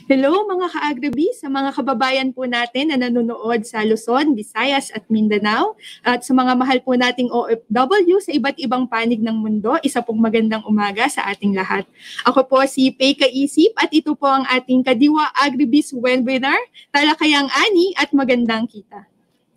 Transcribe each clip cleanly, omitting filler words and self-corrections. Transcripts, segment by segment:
Hello mga ka-agribi, sa mga kababayan po natin na nanonood sa Luzon, Visayas at Mindanao at sa mga mahal po nating OFW sa iba't ibang panig ng mundo, isa pong magandang umaga sa ating lahat. Ako po si Pei Kaisip at ito po ang ating Kadiwa Agribiz webinar, Talakayang Ani at Magandang Kita.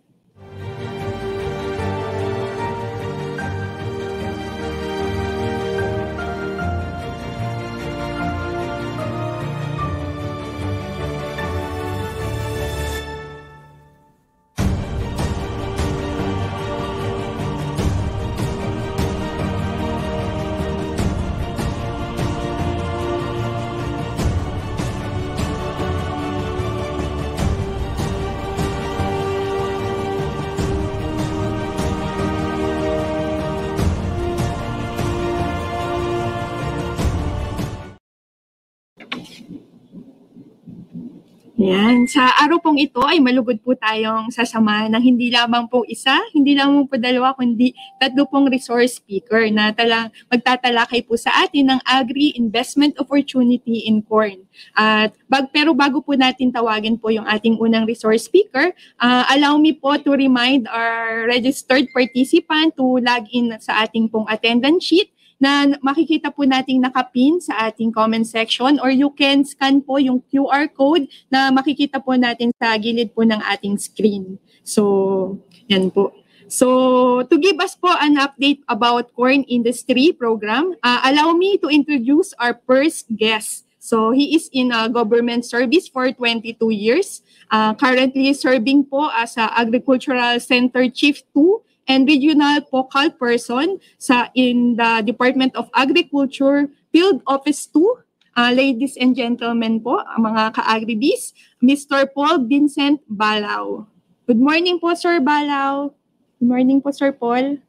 Yan. Sa araw pong ito ay malugod po tayong sasama ng hindi lamang po isa, hindi lamang po dalawa, kundi tatlo pong resource speaker na magtatalakay po sa atin ng agri-investment opportunity in corn. Pero bago po natin tawagin po yung ating unang resource speaker, allow me po to remind our registered participant to log in sa ating pong attendance sheet na makikita po nating nakapin sa ating comment section, or you can scan po yung QR code na makikita po natin sa gilid po ng ating screen. So, yan po. So, to give us po an update about corn industry program, allow me to introduce our first guest. So, he is in a government service for 22 years, currently serving po as a Agricultural Center Chief 2 and regional focal person in the Department of Agriculture, Field Office 2. Ladies and gentlemen po, mga ka-agribiz, Mr. Paul Vincent Balao. Good morning po, Sir Balao. Good morning po, Sir Paul.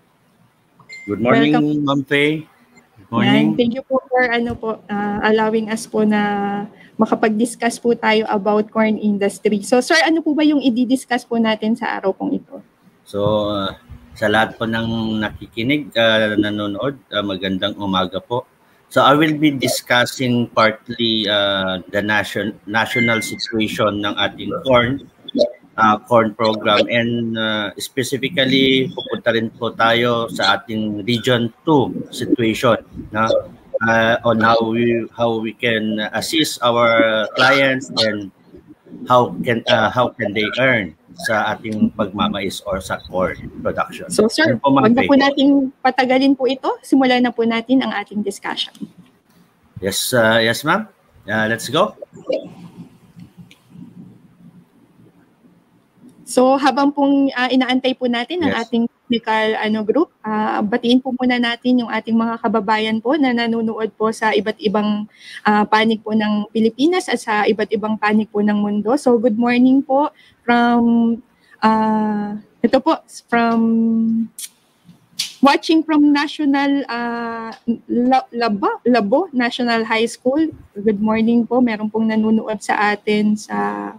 Good morning, Ma'am Faye. Good morning. Yan. Thank you po for allowing us po na makapag-discuss po tayo about corn industry. So, Sir, ano po ba yung i-discuss po natin sa araw pong ito? So, sa lahat po ng nakikinig, nanonood, magandang umaga po. So, I will be discussing partly the national situation ng ating corn program, and specifically pupunta rin po tayo sa ating Region 2 situation on how we can assist our clients and how can they earn sa ating pagmamais or sa corn production. So sir, wag na po natin patagalin po ito. Simulan na po natin ang ating discussion. Yes, yes ma'am. Let's go. So habang pong inaantay po natin ang ating technical group, batiin po muna natin yung ating mga kababayan po na nanonood po sa iba't ibang panig po ng Pilipinas at sa iba't ibang panig po ng mundo. So good morning po watching from National Labo National High School. Good morning po. Meron pong nanonood sa atin sa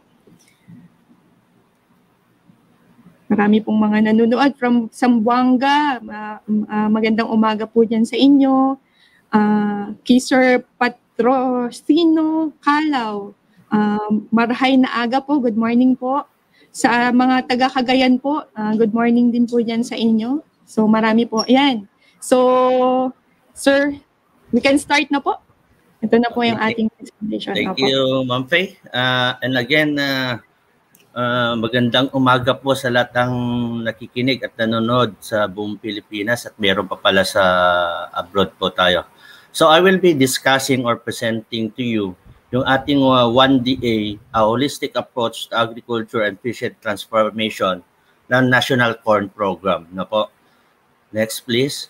marami pong mga nanonood from Zamboanga. Magandang umaga po dyan sa inyo. Kay Sir Patrocino Calaw. Marhay na aga po. Good morning po. Sa mga taga-Cagayan po, good morning din po dyan sa inyo. So marami po. Ayan. So, Sir, we can start na po. Ito na po yung ating presentation. Thank you, Ma'am Faye. And again, magandang umaga po sa lahat ng nakikinig at nanonood sa buong Pilipinas at meron pa pala sa abroad po tayo. So I will be discussing or presenting to you yung ating 1DA, a holistic approach to agriculture and fishery transformation ng National Corn Program. Na po. Next please.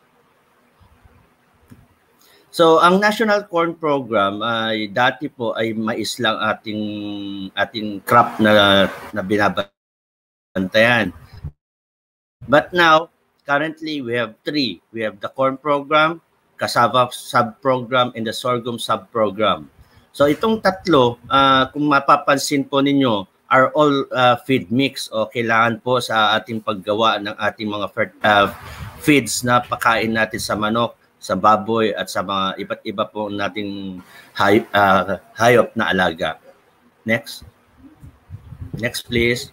So ang National Corn Program ay dati po ay mais lang ating crop na binabantayan. But now, currently we have three. We have the corn program, cassava sub-program, and the sorghum sub-program. So itong tatlo, kung mapapansin po ninyo, are all feed mix o kailangan po sa ating paggawa ng ating mga feeds na pakain natin sa manok, sa baboy at sa mga iba't iba po nating hayop na alaga. Next. Next please.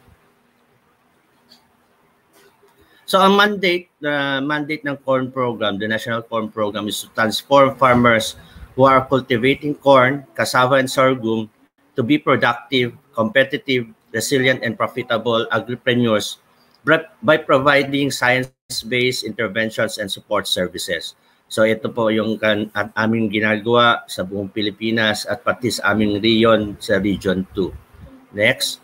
So ang mandate ng corn program, the National Corn Program, is to transform farmers who are cultivating corn, cassava, and sorghum to be productive, competitive, resilient, and profitable agripreneurs by providing science-based interventions and support services. So ito po yung aming ginagawa sa buong Pilipinas at pati sa aming region, sa Region 2. Next.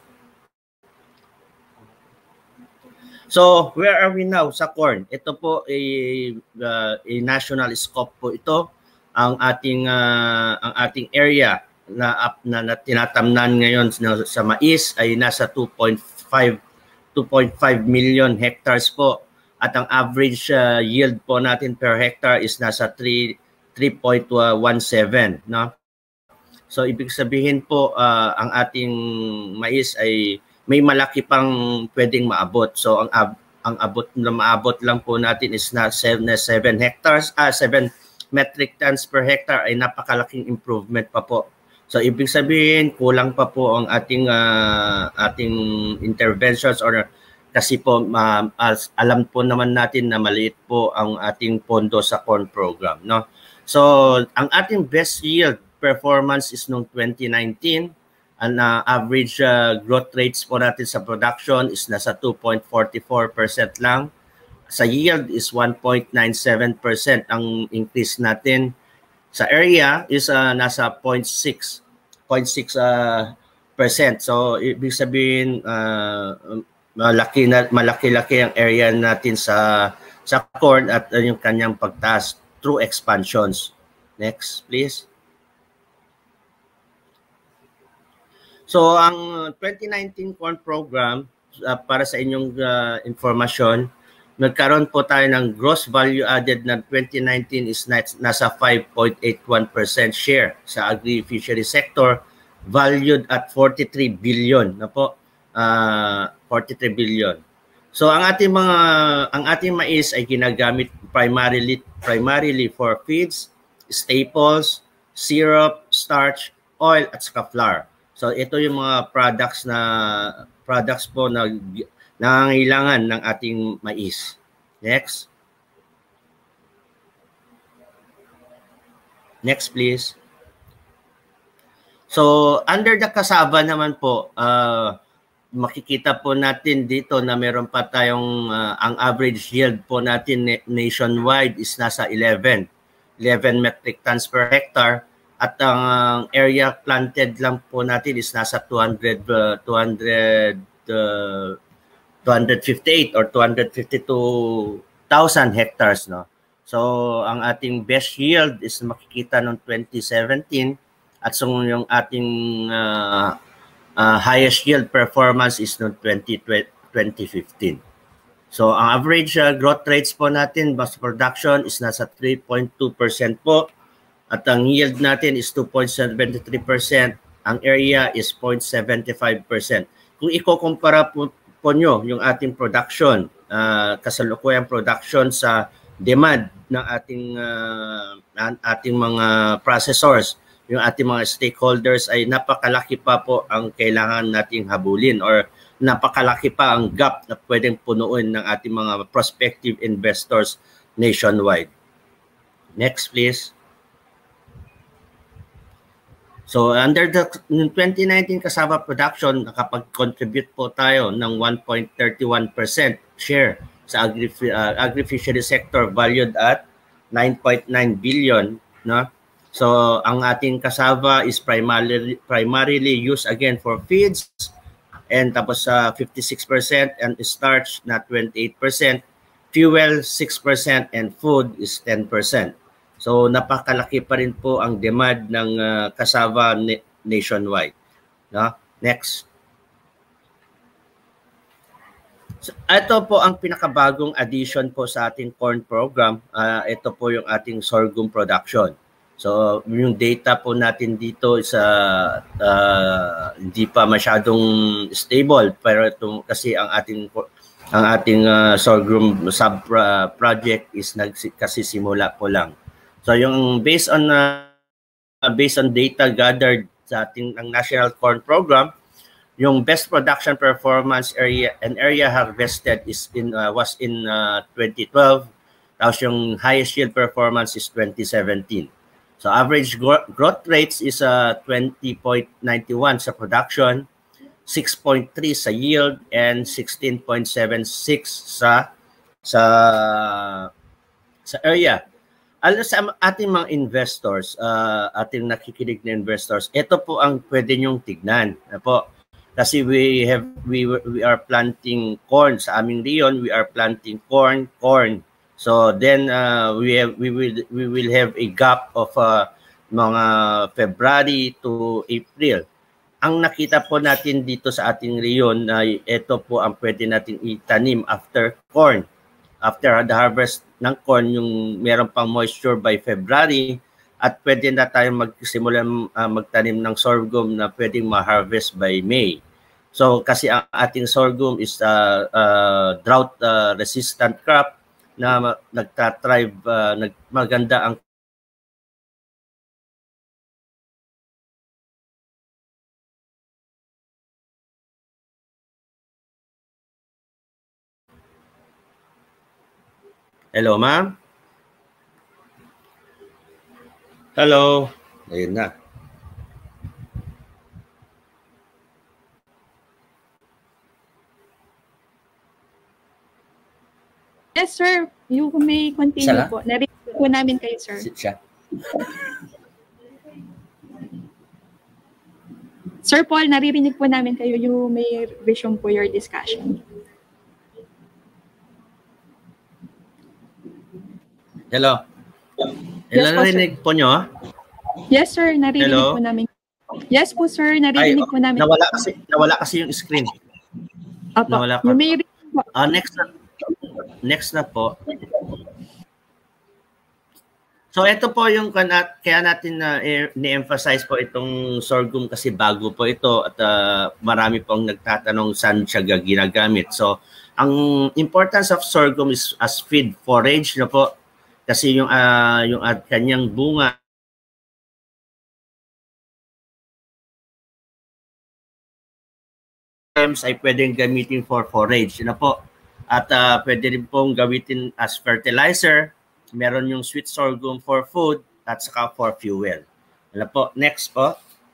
So, where are we now sa corn? Ito po a national scope po ito. Ang ating area na tinatamnan ngayon sa mais ay nasa 2.5 million hectares po. At ang average yield po natin per hectare is nasa 3.17, no? So, ibig sabihin po ang ating mais ay may malaki pang pwedeng maabot. So ang maabot lang po natin is na 7 metric tons per hectare ay napakalaking improvement pa po. So ibig sabihin kulang pa po ang ating interventions, or kasi po alam po naman natin na maliit po ang ating pondo sa corn program, no? So ang ating best yield performance is noong 2019. Ang average growth rates po natin sa production is nasa 2.44% lang. Sa yield is 1.97% ang increase natin. Sa area is nasa 0.6%. So ibig sabihin malaki-laki ang area natin sa corn at yung kanyang pagtaas through expansions. Next, please. So, ang 2019 corn program, para sa inyong informasyon, nagkaroon po tayo ng gross value added na 2019 is nasa 5.81% share sa agri-fishery sector, valued at 43 billion na po, 43 billion. So, ang ating mais ay ginagamit primarily for feeds, staples, syrup, starch, oil, at saka flour. So ito yung mga products po na nangangailangan ng ating mais. Next. Next please. So under the cassava naman po, makikita po natin dito na meron pa tayong ang average yield po natin nationwide is nasa 11 metric tons per hectare. At ang area planted lang po natin is nasa 258 or 252,000 hectares, no? So ang ating best yield is makikita noong 2017 at so yung ating highest yield performance is noong 2015. So ang average growth rates po natin sa production is nasa 3.2% po. At ang yield natin is 2.73%. Ang area is 0.75%. Kung ikukumpara po nyo yung ating production, kasalukuyang production sa demand ng ating mga processors, yung ating mga stakeholders, ay napakalaki pa po ang kailangan nating habulin, or napakalaki pa ang gap na pwedeng punuin ng ating mga prospective investors nationwide. Next, please. So under the 2019 cassava production, nakapag-contribute po tayo ng 1.31% share sa agri-fishery sector, valued at 9.9 billion, no? So ang ating cassava is primarily used again for feeds, and tapos 56%, and starch na 28%, fuel 6%, and food is 10%. So napakalaki pa rin po ang demand ng cassava nationwide. No? Next. So, ito po ang pinakabagong addition po sa ating corn program. Ito po yung ating sorghum production. So yung data po natin dito is hindi pa masyadong stable, pero ito kasi ang ating sorghum sub project is kasi simula po lang. So yung based on data gathered sa ating National Corn Program, yung best production performance area harvested was in 2012. Tapos yung highest yield performance is 2017. So average growth rates is 20.91 sa production, 6.3 sa yield, and 16.76 sa area. Alam sa ating mga investors, ating nakikinig na investors, ito po ang pwede nyong tignan. Po. Kasi we are planting corn sa aming region, we are planting corn. So then we will have a gap of mga February to April. Ang nakita po natin dito sa ating region na ito po ang pwede natin itanim after corn. After the harvest ng corn, yung meron pang moisture by February, at pwede na tayong magsimula magtanim ng sorghum na pwedeng ma-harvest by May. So kasi ang ating sorghum is drought resistant crop na nagtatrive, maganda ang Hello, ma'am? Hello? Ayun na. Yes, sir. You may continue po. Narinig po namin kayo, sir. Siya. Sir Paul, naririnig po namin kayo. You may resume po your discussion. Hello. Yes, Narinig po nyo? Yes, sir. Narinig po namin. Yes po, sir. Narinig po namin. Nawala kasi yung screen. Opo. Nawala pa. You may po. Next na po. So ito po yung kaya natin ni-emphasize po itong sorghum kasi bago po ito at marami pong nagtatanong saan siya ginagamit. So ang importance of sorghum is as feed forage na po kasi yung kanyang bunga ay pwedeng gamitin for forage na po. At pwede rin pong gamitin as fertilizer. Meron yung sweet sorghum for food at saka for fuel. Ano po? Next po.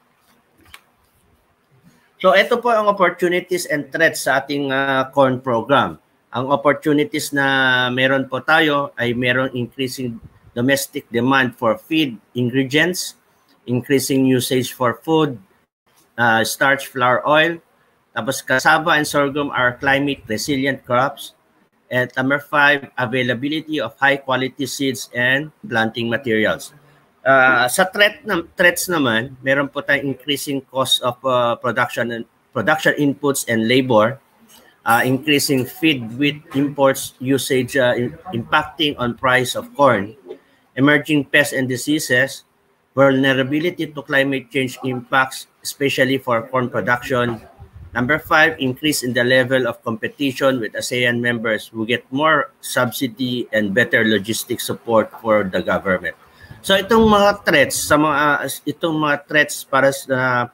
So ito po ang opportunities and threats sa ating corn program. Ang opportunities na meron po tayo ay meron increasing domestic demand for feed ingredients, increasing usage for food, starch, flour, oil. Tapos cassava and sorghum are climate resilient crops. And number 5, availability of high quality seeds and planting materials. Sa threats naman, meron po tayong increasing cost of production inputs and labor, increasing feed wheat imports usage impacting on price of corn, emerging pests and diseases, vulnerability to climate change impacts, especially for corn production. Number 5, increase in the level of competition with ASEAN members who get more subsidy and better logistic support for the government. So itong mga threats para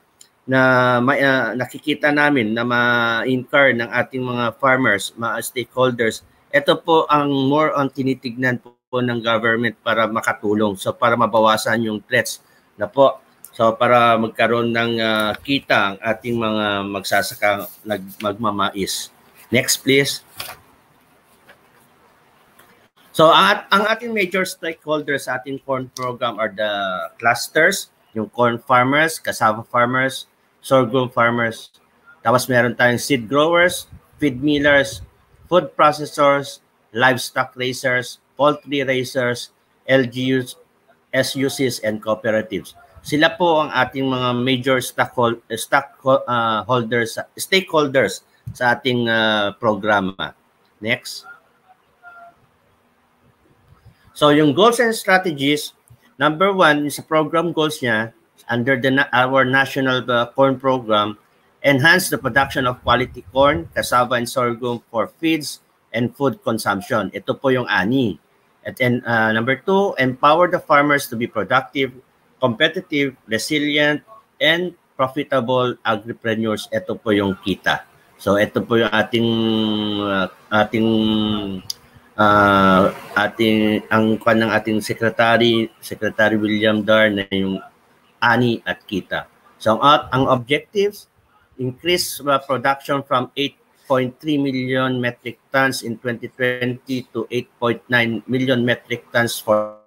nakikita namin na ma-incur ng ating mga farmers, mga stakeholders, ito po ang more on tinitignan po ng government para makatulong. So para mabawasan yung threats na po. So para magkaroon ng kita ang ating mga magsasaka magmamais. Next please. So ang ating major stakeholders sa ating corn program are the clusters, yung corn farmers, cassava farmers, sorghum farmers. Tapos meron tayong seed growers, feed millers, food processors, livestock raisers, poultry raisers, LGUs, SUCs, and cooperatives. Sila po ang ating mga major stakeholders sa ating programa. Next. So yung goals and strategies, number 1 is sa program goals niya under our national corn program, enhance the production of quality corn, cassava, and sorghum for feeds and food consumption. Ito po yung ani. And then number 2, empower the farmers to be productive, competitive, resilient, and profitable agripreneurs. Ito po yung kita. So ito po yung ng ating Secretary William Dar na yung ani at kita. So ang objectives, increase production from 8.3 million metric tons in 2020 to 8.9 million metric tons for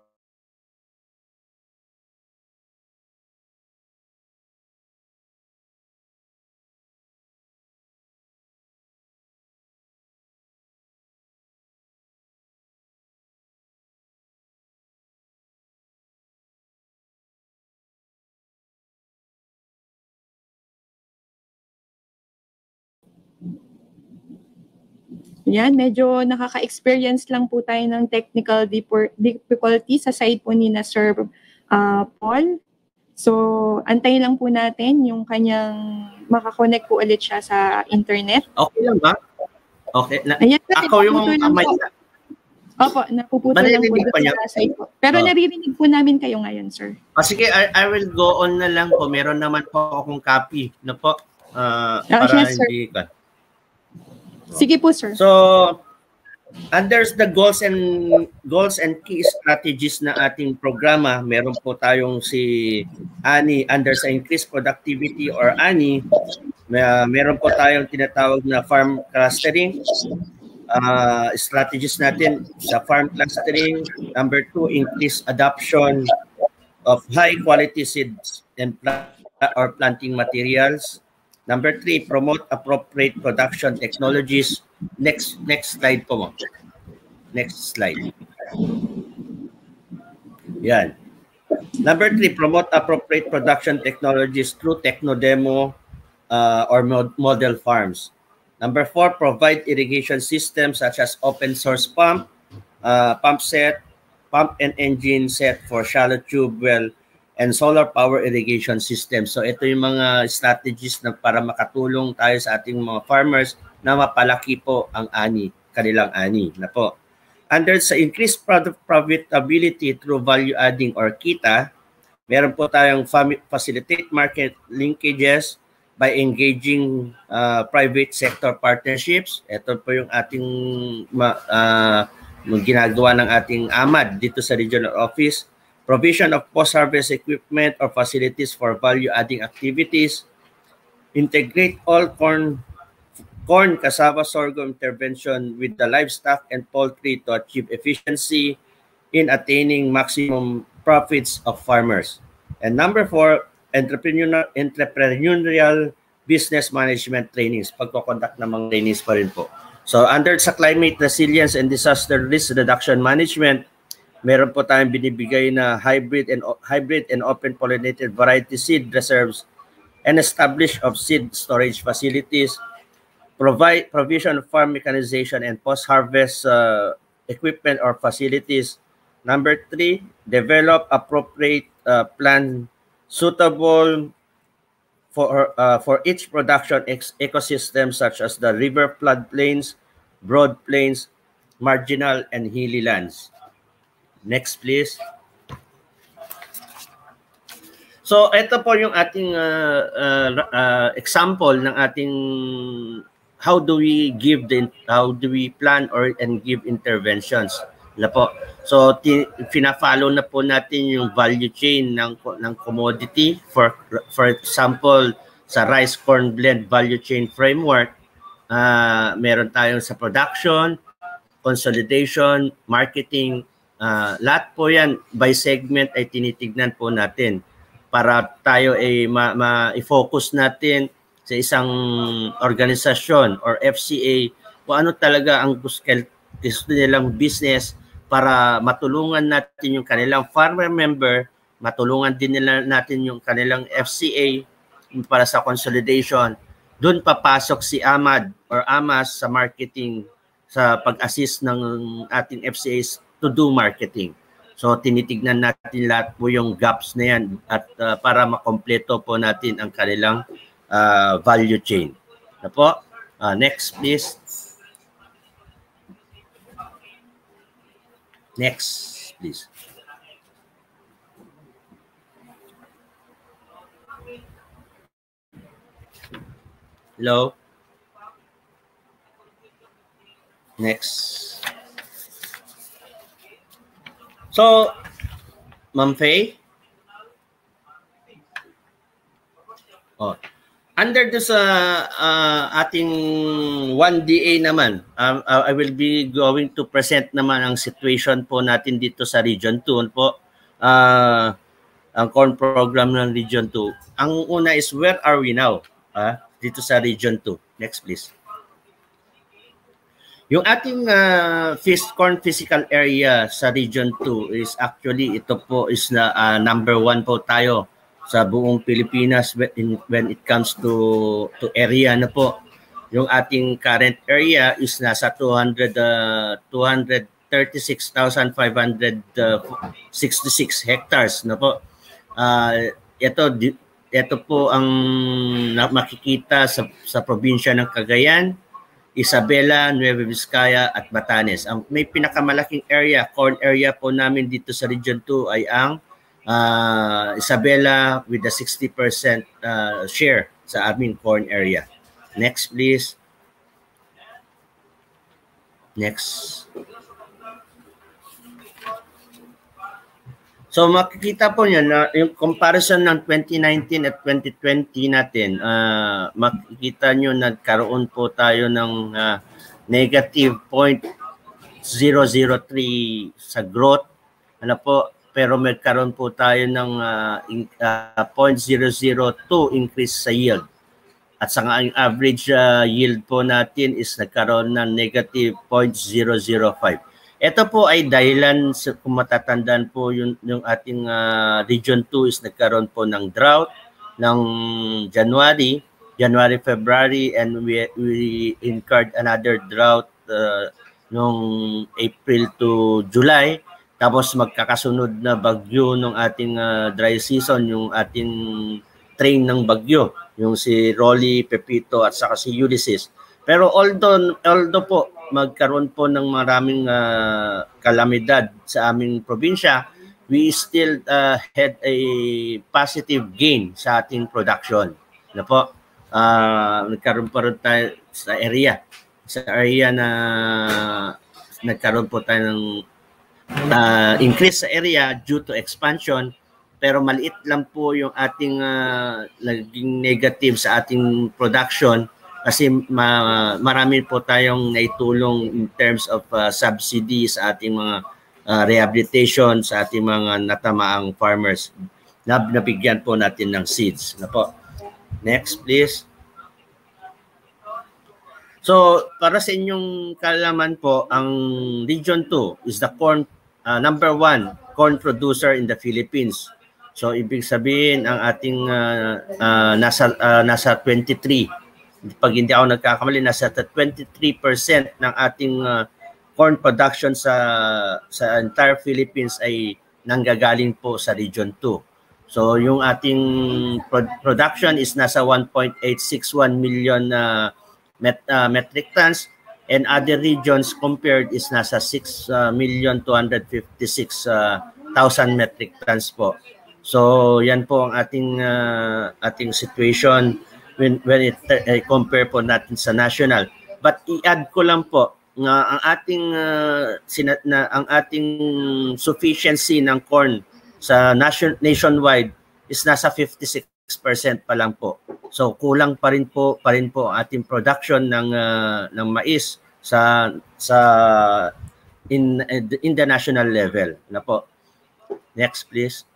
Yan, medyo nakaka-experience lang po tayo ng technical difficulty sa side po ni na Sir Paul. So, antayin lang po natin yung kanyang makakonect po ulit siya sa internet. Okay lang ba? Okay. Ayan, Ako yung may... Opo, napuputol lang po doon sa side po. Pero naririnig po namin kayo ngayon, sir. Sige, I will go on na lang po. Meron naman po akong copy na po. Para yes, hindi ka. Sige po, sir. So, under the goals and key strategies na ating programa, meron po tayong si ANI, under sa increased productivity or ANI, meron po tayong tinatawag na farm clustering. Strategies natin sa farm clustering. Number 2, increase adoption of high quality seeds and planting materials. Number 3, promote appropriate production technologies. Next slide po mo. Next slide. Yan. Number 3, promote appropriate production technologies through techno-demo or model farms. Number 4, provide irrigation systems such as open source pump and engine set for shallow tube well, and solar power irrigation system. So ito yung mga strategies na para makatulong tayo sa ating mga farmers na mapalaki po ang kanilang ani na po. Under sa increased profitability through value adding or kita, meron po tayong facilitate market linkages by engaging private sector partnerships. Ito po yung ating ginagawa ng ating AMAD dito sa regional office. Provision of post-harvest equipment or facilities for value-adding activities. Integrate all corn, cassava, sorghum intervention with the livestock and poultry to achieve efficiency in attaining maximum profits of farmers. And number 4, entrepreneurial business management trainings. Pagko-conduct ng mga trainings pa rin po. So under sa climate resilience and disaster risk reduction management, meron po tayong binibigay na hybrid and open pollinated variety seed reserves and establish of seed storage facilities, provide provision of farm mechanization and post-harvest equipment or facilities. Number 3, develop appropriate plan suitable for each production ecosystem such as the river floodplains, broad plains, marginal and hilly lands. Next, please. So, ito po yung ating example ng ating how do we plan and give interventions. Na po. So, pina-follow na po natin yung value chain ng commodity. For example, sa rice corn blend value chain framework, meron tayong sa production, consolidation, marketing, lahat po yan by segment ay tinitignan po natin para tayo ay ma-focus natin sa isang organisasyon or FCA kung ano talaga ang gusto nilang business para matulungan natin yung kanilang farmer member, matulungan din natin yung kanilang FCA para sa consolidation. Doon papasok si AMAD or AMAS sa marketing, sa pag-assist ng ating FCAs to do marketing. So tinitignan natin lahat po yung gaps na yan at para makompleto po natin ang kanilang value chain. Na po? Next please. Next, please. Hello? Next. So, Ma'am Faye? Oh. Under do sa ating 1DA naman, I will be going to present naman ang situation po natin dito sa Region 2 po. Ang corn program ng Region 2. Ang una is, where are we now? Dito sa Region 2. Next, please. Yung ating corn physical area sa Region 2 is actually, ito po is na number 1 po tayo sa buong Pilipinas when it comes to area na po. Yung ating current area is nasa 236,566 hectares na po. Ito po ang makikita sa probinsya ng Cagayan, Isabela, Nueva Vizcaya at Batanes. Ang may pinakamalaking area, corn area po namin dito sa Region 2 ay ang Isabela with a 60% share sa aming corn area. Next, please. Next. So makikita po niyo na yung comparison ng 2019 at 2020 natin, makikita niyo nagkaroon po tayo ng negative 0.003 sa growth. Ano po? Pero magkaroon po tayo ng 0.002 increase sa yield. At sa ang average yield po natin is nagkaroon ng negative 0.005. Ito po ay dahilan, kung matatandaan po yung ating Region 2 is nagkaroon po ng drought ng January, February, and we incurred another drought noong April to July. Tapos magkakasunod na bagyo ng ating dry season, yung ating train ng bagyo, yung si Rolly, Pepito at saka si Ulysses. Pero although po magkaroon po ng maraming kalamidad sa aming probinsya, we still had a positive gain sa ating production. Na po, nagkaroon pa rin tayo sa area na nagkaroon po tayo ng increase sa area due to expansion, pero maliit lang po yung ating naging negative sa ating production kasi marami po tayong naitulong in terms of subsidies sa ating mga rehabilitation sa ating mga natamaang farmers na nabigyan po natin ng seeds. Na po. Next, please. So, para sa inyong kaalaman po, ang Region 2 is the number 1 corn producer in the Philippines. So, ibig sabihin, ang ating nasa 23. Pag hindi ako nagkakamali, nasa 23% ng ating corn production sa entire Philippines ay nanggagaling po sa Region 2. So, yung ating production is nasa 1.861 million metric tons, and other regions compared is nasa 6,256,000 metric tons po. So yan po ang ating situation when it compare po natin sa national. But i-add ko lang po na ang ating sufficiency ng corn sa nationwide is nasa 56% pa lang po. So kulang pa rin po ang ating production ng mais in the national level. Na po. Next, please.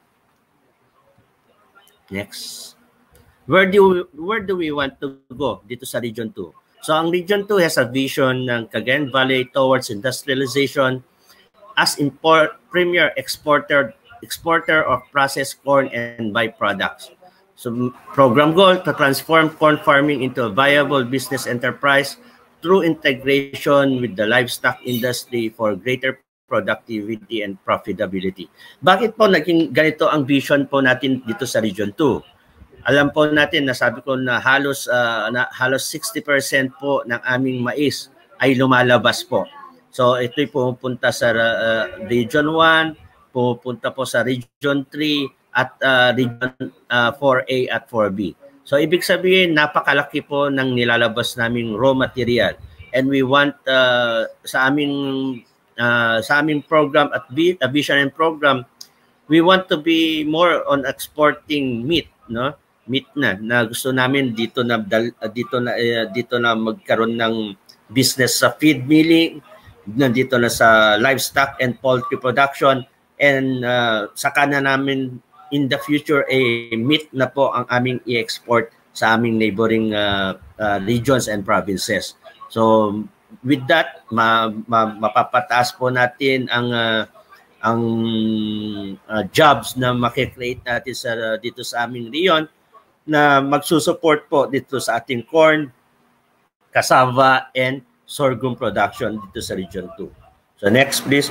Next. Where do we want to go dito sa Region 2? So ang Region 2 has a vision ng Cagayan Valley towards industrialization as premier exporter of processed corn and byproducts. So program goal to transform corn farming into a viable business enterprise through integration with the livestock industry for greater productivity and profitability. Bakit po naging ganito ang vision po natin dito sa Region 2? Alam po natin, nasabi ko na halos 60% po ng aming mais ay lumalabas po. So ito'y pumupunta sa Region 1, pumupunta po sa Region 3 at Region 4A at 4B. So ibig sabihin, napakalaki po ng nilalabas naming raw material. And we want sa aming program at Vision and program, we want to be more on exporting meat, no? Meat na gusto namin dito na magkaroon ng business sa feed milling, nandito na sa livestock and poultry production, and saka na namin in the future meat na po ang aming i-export sa aming neighboring regions and provinces. So with that, mapapataas po natin ang jobs na makikreate natin dito sa aming region, na magsusupport po dito sa ating corn, cassava, and sorghum production dito sa Region 2. So next, please.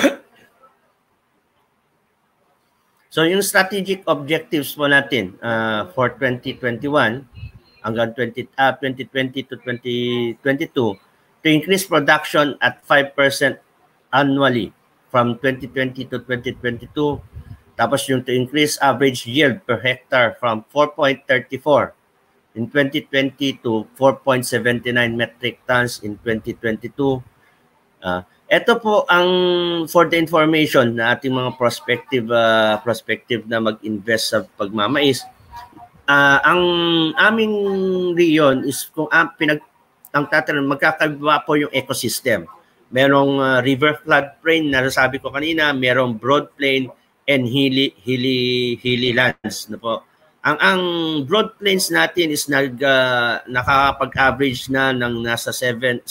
So yung strategic objectives po natin for 2021 hanggang 2020 to 2022, to increase production at 5% annually from 2020 to 2022. Tapos yung to increase average yield per hectare from 4.34 in 2020 to 4.79 metric tons in 2022. Ito po ang for the information na ating mga prospective na mag-invest sa pagmamais. Ang aming region is kung magkakaiba po yung ecosystem. Merong river floodplain na nasabi ko kanina, merong broad plain and hilly lands na po. Ang broad plains natin is nakakapag-average na ng nasa 7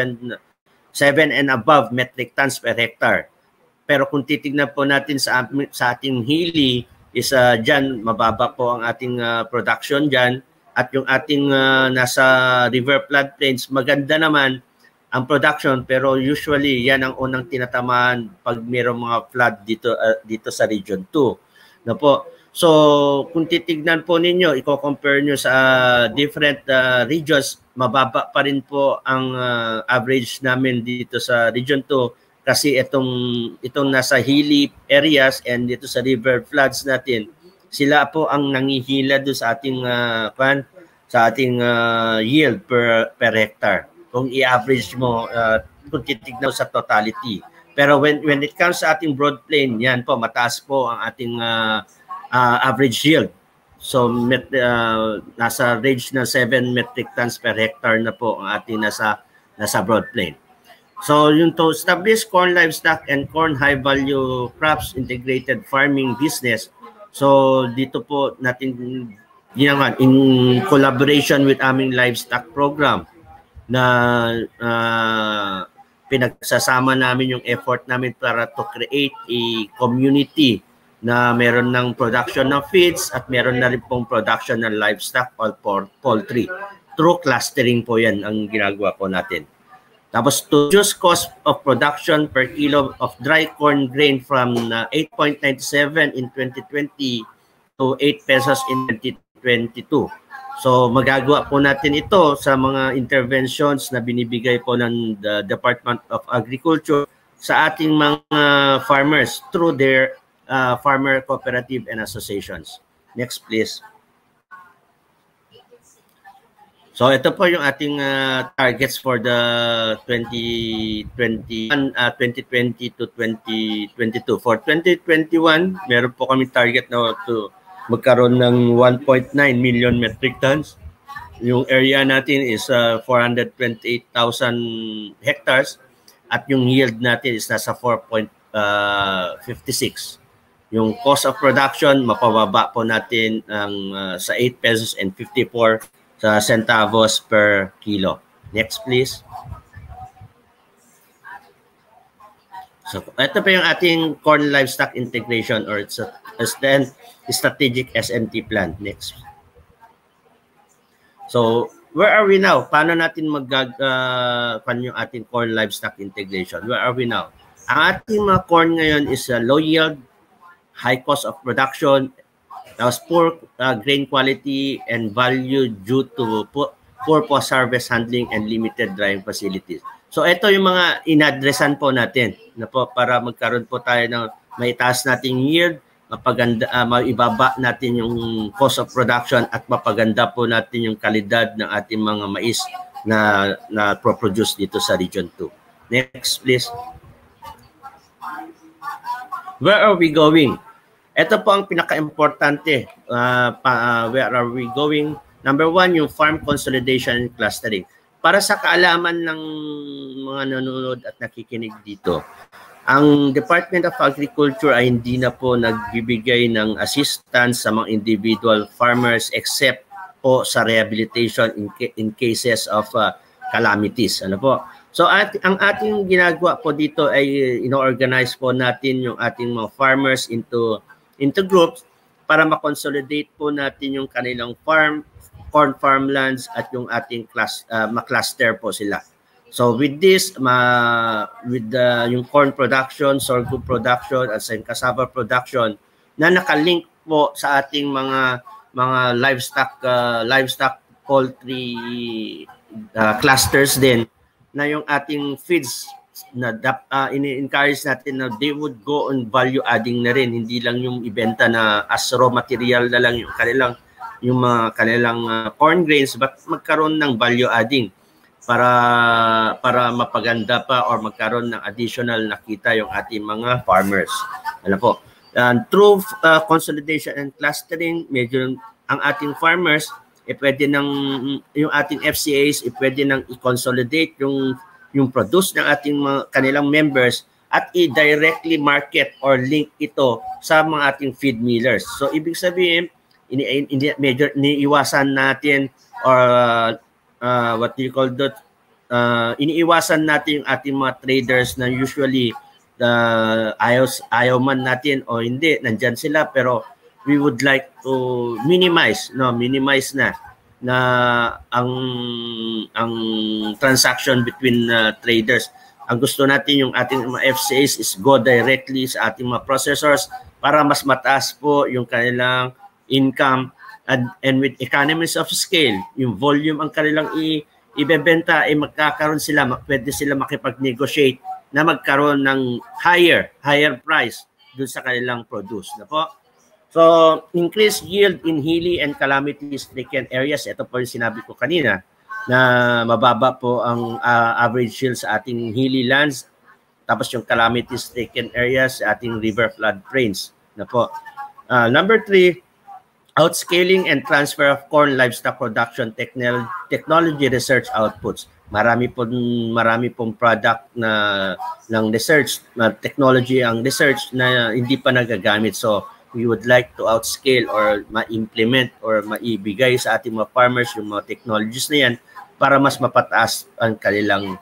and above metric tons per hectare. Pero kung titignan po natin sa ating hilly is dyan mababa po ang ating production dyan, at yung ating nasa river floodplains maganda naman ang production, pero usually yan ang unang tinatamaan pag mayroong mga flood dito sa Region 2 na po. So kung titignan po ninyo, i-compare nyo sa different regions, mababa pa rin po ang average namin dito sa Region 2, kasi itong nasa hilly areas and dito sa river floods natin, sila po ang nangihila doon sa ating yield per hectare. Kung i-average mo, kung titignan sa totality. Pero when it comes sa ating broad plain, yan po, mataas po ang ating average yield. So nasa range na 7 metric tons per hectare na po ang ating nasa broad plain. So yung to establish corn livestock and corn high value crops integrated farming business. So dito po natin ginawa in collaboration with aming livestock program, na pinagsasama namin yung effort namin para to create a community na meron ng production ng feeds at meron na rin pong production ng livestock or poultry. Through clustering po yan ang ginagawa po natin. Tapos to reduce cost of production per kilo of dry corn grain from 8.97 in 2020 to 8 pesos in 2022. So magagawa po natin ito sa mga interventions na binibigay po ng the Department of Agriculture sa ating mga farmers through their farmer cooperative and associations. Next please. So ito po yung ating targets for the 2020 to 2022. For 2021, meron po kami target na to magkaroon ng 1.9 million metric tons. Yung area natin is 428,000 hectares at yung yield natin is nasa 4.56. Yung cost of production, mapababa po natin sa 8 pesos and 54 centavos per kilo. Next please. So ito pa yung ating corn livestock integration or strategic SNT plan. Next. So where are we now? Paano natin yung ating corn livestock integration? Where are we now? Ang ating mga corn ngayon is low yield, high cost of production, poor grain quality and value due to for post-harvest handling and limited drying facilities. So ito yung mga inadresan po natin na po para magkaroon po tayo ng maitaas nating yield, mapaganda, maibaba natin yung cost of production at mapaganda po natin yung kalidad ng ating mga mais na pro-produce dito sa Region 2. Next, please. Where are we going? Ito po ang pinaka-importante. Where are we going? Number one, yung farm consolidation and clustering. Para sa kaalaman ng mga nanonood at nakikinig dito, ang Department of Agriculture ay hindi na po nagbibigay ng assistance sa mga individual farmers except po sa rehabilitation in cases of calamities. Ano po? So ang ating ginagawa po dito ay ino-organize po natin yung ating mga farmers into groups para ma-consolidate po natin yung kanilang corn farmlands at yung ating ma-cluster po sila. So with this, yung corn production, sorghum production, at cassava production na nakalink po sa ating mga livestock poultry clusters din, na yung ating feeds na ini-encourage natin na they would go on value adding na rin, hindi lang yung ibenta na as raw material na lang yung mga kanilang corn grains, but magkaroon ng value adding para mapaganda pa or magkaroon ng additional na kita yung ating mga farmers. Ano po? Through consolidation and clustering, medyo ang ating farmers pwede nang yung ating FCAs pwede nang i-consolidate yung produce ng ating kanilang members at i-directly market or link ito sa mga ating feed millers. So ibig sabihin, medyo iniiwasan natin or what do you call that? Iniiwasan natin yung ating mga traders na usually ayaw man natin o hindi, nandyan sila, pero we would like to minimize na ang transaction between traders. Ang gusto natin yung ating mga FCAs is go directly sa ating mga processors para mas mataas po yung kanilang income and with economies of scale, yung volume ang kanilang ibebenta ay magkakaroon sila, pwede sila makipag-negotiate na magkaroon ng higher price dun sa kanilang produce na po. So, increased yield in hilly and calamity-stricken areas. Ito po yung sinabi ko kanina na mababa po ang average yield sa ating hilly lands. Tapos yung calamity-stricken areas sa ating river flood plains. Na po. Number 3, outscaling and transfer of corn livestock production technology research outputs. Marami pong product ng research, technology ang research na hindi pa nagagamit. So, we would like to outscale or ma-implement or maibigay sa ating mga farmers yung mga technologies na yan para mas mapataas ang kanilang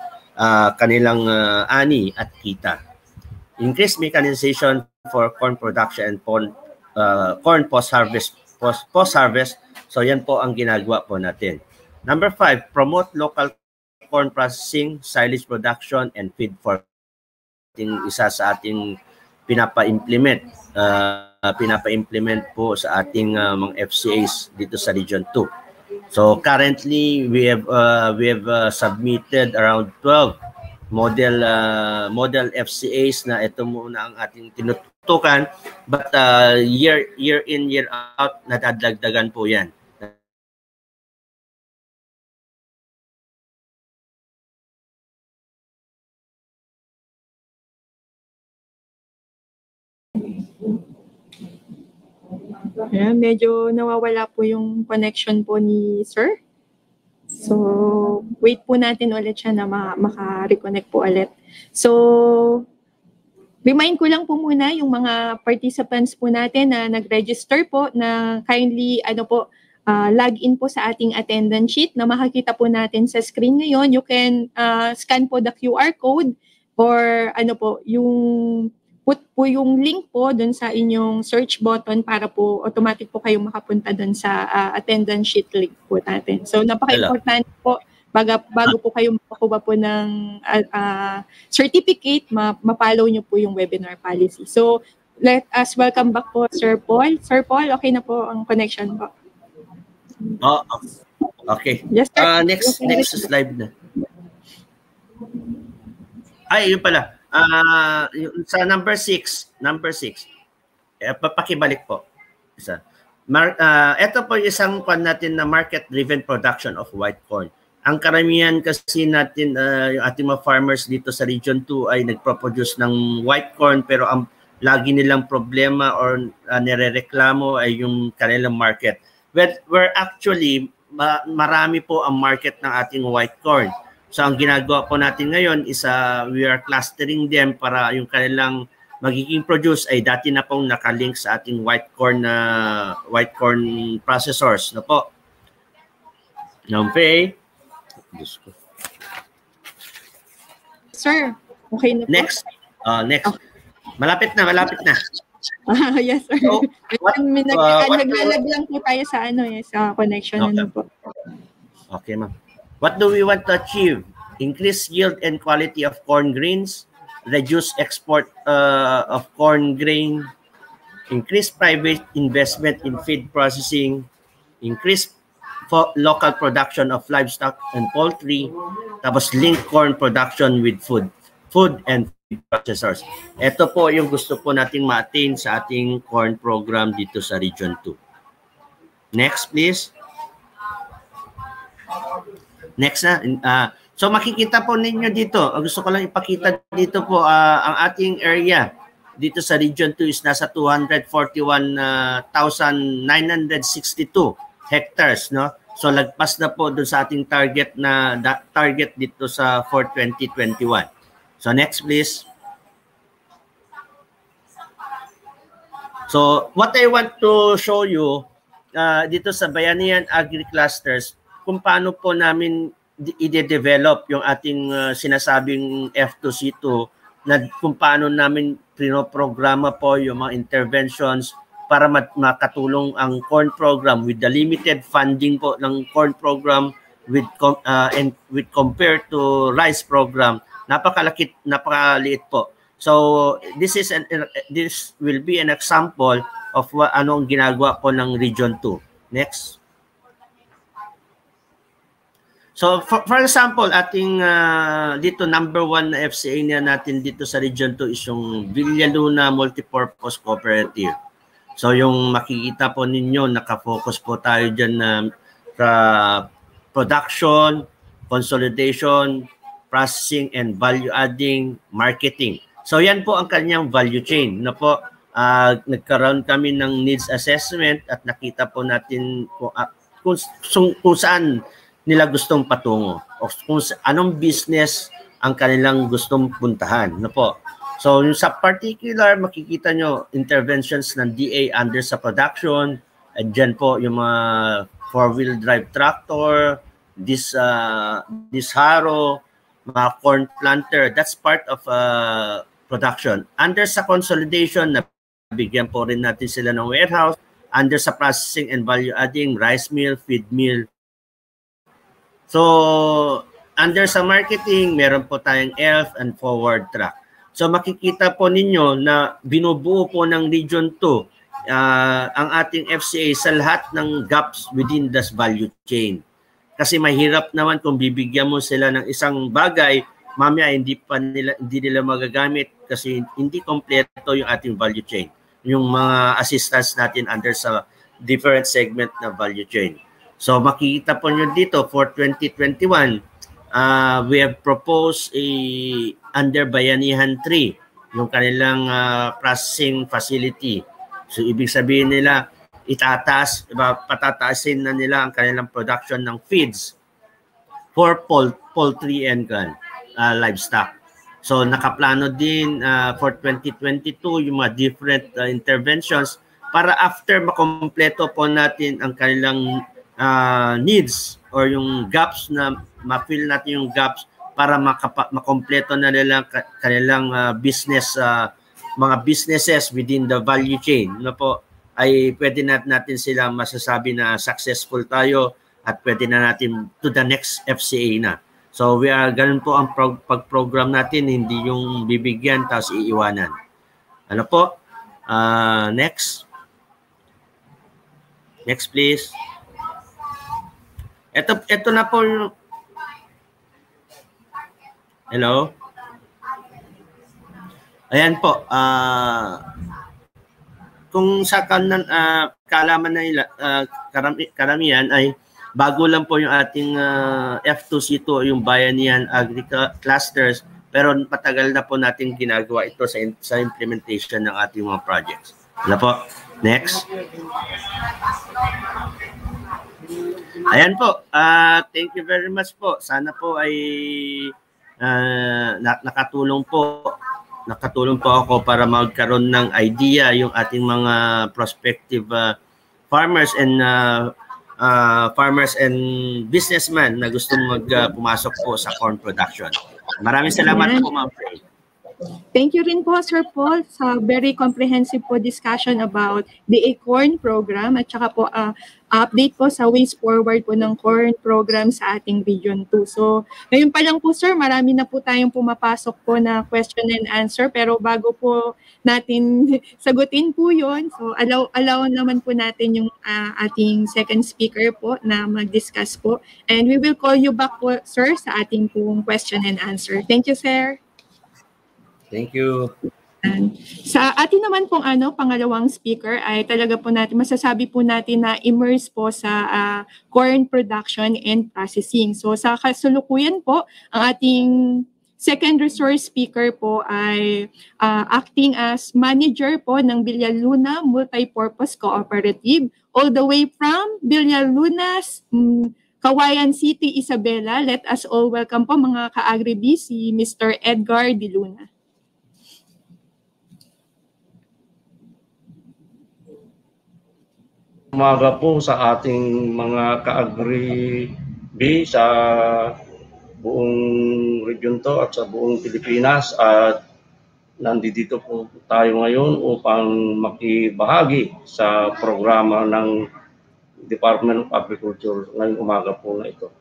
ani at kita. Increased mechanization for corn production and corn post-harvest. So yan po ang ginagawa po natin. Number 5, promote local corn processing, silage production, and feed for isa sa ating pinapa-implement po sa ating mga FCAs dito sa Region 2. So currently we have submitted around 12 model FCAs na ito muna ang ating tinutukan, but year in year out nadadagdagan po yan. Ayan, medyo nawawala po yung connection po ni Sir. So, wait po natin ulit siya na maka-reconnect po ulit. So, remind ko lang po muna yung mga participants po natin na nag-register po na kindly log in po sa ating attendance sheet na makakita po natin sa screen ngayon. You can scan po the QR code or yung put po yung link po dun sa inyong search button para po automatic po kayong makapunta dun sa attendance sheet link po natin. So napaka-importante po bago po kayo makakuha po ng certificate, ma-follow nyo po yung webinar policy. So let us welcome back po Sir Paul. Sir Paul, okay na po ang connection po. Oh, okay. Yes, sir. Next slide na. Ay, yun pala. Sa number 6. Papakibalik po. Isa. Ito po isang pan natin na market-driven production of white corn. Ang karamihan kasi natin, yung ating mga farmers dito sa Region 2 ay nagproproduce ng white corn, pero ang lagi nilang problema or nirereklamo ay yung kanilang market. Where actually, marami po ang market ng ating white corn. So ang ginagawa po natin ngayon is we are clustering them para yung kanilang magiging produce ay dati na pong nakalink sa ating white corn processors na po. Okay. Sir, okay na po. Next. Okay. Malapit na. Yes, sir. So, naglalag lang po tayo sa sa connection. Okay. Po. Okay, ma'am. What do we want to achieve? Increase yield and quality of corn grains, reduce export of corn grain, increase private investment in feed processing, increase local production of livestock and poultry, tapos link corn production with food and feed processors. Ito po yung gusto po nating ma-attain sa ating corn program dito sa Region 2. Next, please. Next na. So makikita po ninyo dito, gusto ko lang ipakita dito po ang ating area dito sa Region 2 is nasa 241,962 hectares, no? So lagpas na po doon sa ating target dito sa for 2021. So next please. So what I want to show you dito sa Bayanihan Agri-Clusters, kung paano po namin i-develop yung ating sinasabing F2C2 na kung paano namin pinoprograma po yung mga interventions para makatulong ang corn program with the limited funding po ng corn program with compared to rice program, napakaliit po. So this will be an example of anong ginagawa po ng Region 2. Next. So for example, ating dito number 1 na FCA natin dito sa Region 2 is yung Villaluna Multipurpose Cooperative. So yung makikita po ninyo, nakafocus po tayo dyan sa production, consolidation, processing, and value adding, marketing. So yan po ang kanyang value chain. Na po, nagkaroon kami ng needs assessment at nakita po natin kung saan nila gustong patungo o kung anong business ang kanilang gustong puntahan. No po. So yung sa particular, makikita nyo interventions ng DA under sa production, and dyan po yung mga four-wheel drive tractor, this harrow, mga corn planter, that's part of production. Under sa consolidation, nabigyan po rin natin sila ng warehouse. Under sa processing and value adding, rice mill, feed mill. So, under sa marketing, meron po tayong ELF and forward track. So, makikita po ninyo na binubuo po ng Region 2 ang ating FCA sa lahat ng gaps within this value chain. Kasi mahirap naman kung bibigyan mo sila ng isang bagay, mamaya hindi nila magagamit kasi hindi kompleto yung ating value chain. Yung mga assistance natin under sa different segment na value chain. So makikita po nyo dito for 2021, we have proposed under Bayanihan 3, yung kanilang processing facility. So ibig sabihin nila, patataasin na nila ang kanilang production ng feeds for poultry and livestock. So nakaplano din for 2022 yung mga different interventions para after makompleto po natin ang kanilang needs or yung gaps na ma-fill natin yung gaps para makompleto na nila kanilang mga businesses within the value chain. No po, ay pwede natin sila masasabi na successful tayo at pwede na natin to the next FCA na. So ganun po ang pag-program natin, hindi yung bibigyan tapos iiwanan. Ano po? Next. Next please. Ito na po. Hello? Ayan po. Kung sa kaalaman na karamihan ay bago lang po yung ating F2C2, yung Bayanihan Agri-Clusters, pero matagal na po natin ginagawa ito sa implementation ng ating mga projects. Ano po? Next. Ayan po. Thank you very much po. Sana po ay nakatulong po ako para magkaroon ng idea yung ating mga prospective farmers and businessmen na gusto pumasok po sa corn production. Maraming salamat po, Ma'am Faye. Thank you rin po, Sir Paul, sa very comprehensive po discussion about the corn program at saka po update po sa ways forward po ng corn program sa ating Region 2. So, ngayon pa lang po, Sir, marami na po tayong pumapasok po na question and answer, pero bago po natin sagutin po yun, so allow naman po natin yung ating second speaker po na mag-discuss po. And we will call you back po, Sir, sa ating pong question and answer. Thank you, Sir. Thank you. Sa atin naman pong pangalawang speaker ay talaga po natin, masasabi po natin na immerse po sa corn production and processing. So sa kasulukuyan po, ang ating second resource speaker po ay acting as manager po ng Villaluna Multipurpose Cooperative all the way from Villaluna's Kawayan City, Isabela. Let us all welcome po mga ka-agribi si Mr. Edgar De Luna. Umaga po sa ating mga ka-agri-B sa buong region to at sa buong Pilipinas, at nandito po tayo ngayon upang makibahagi sa programa ng Department of Agriculture ngayong umaga po na ito.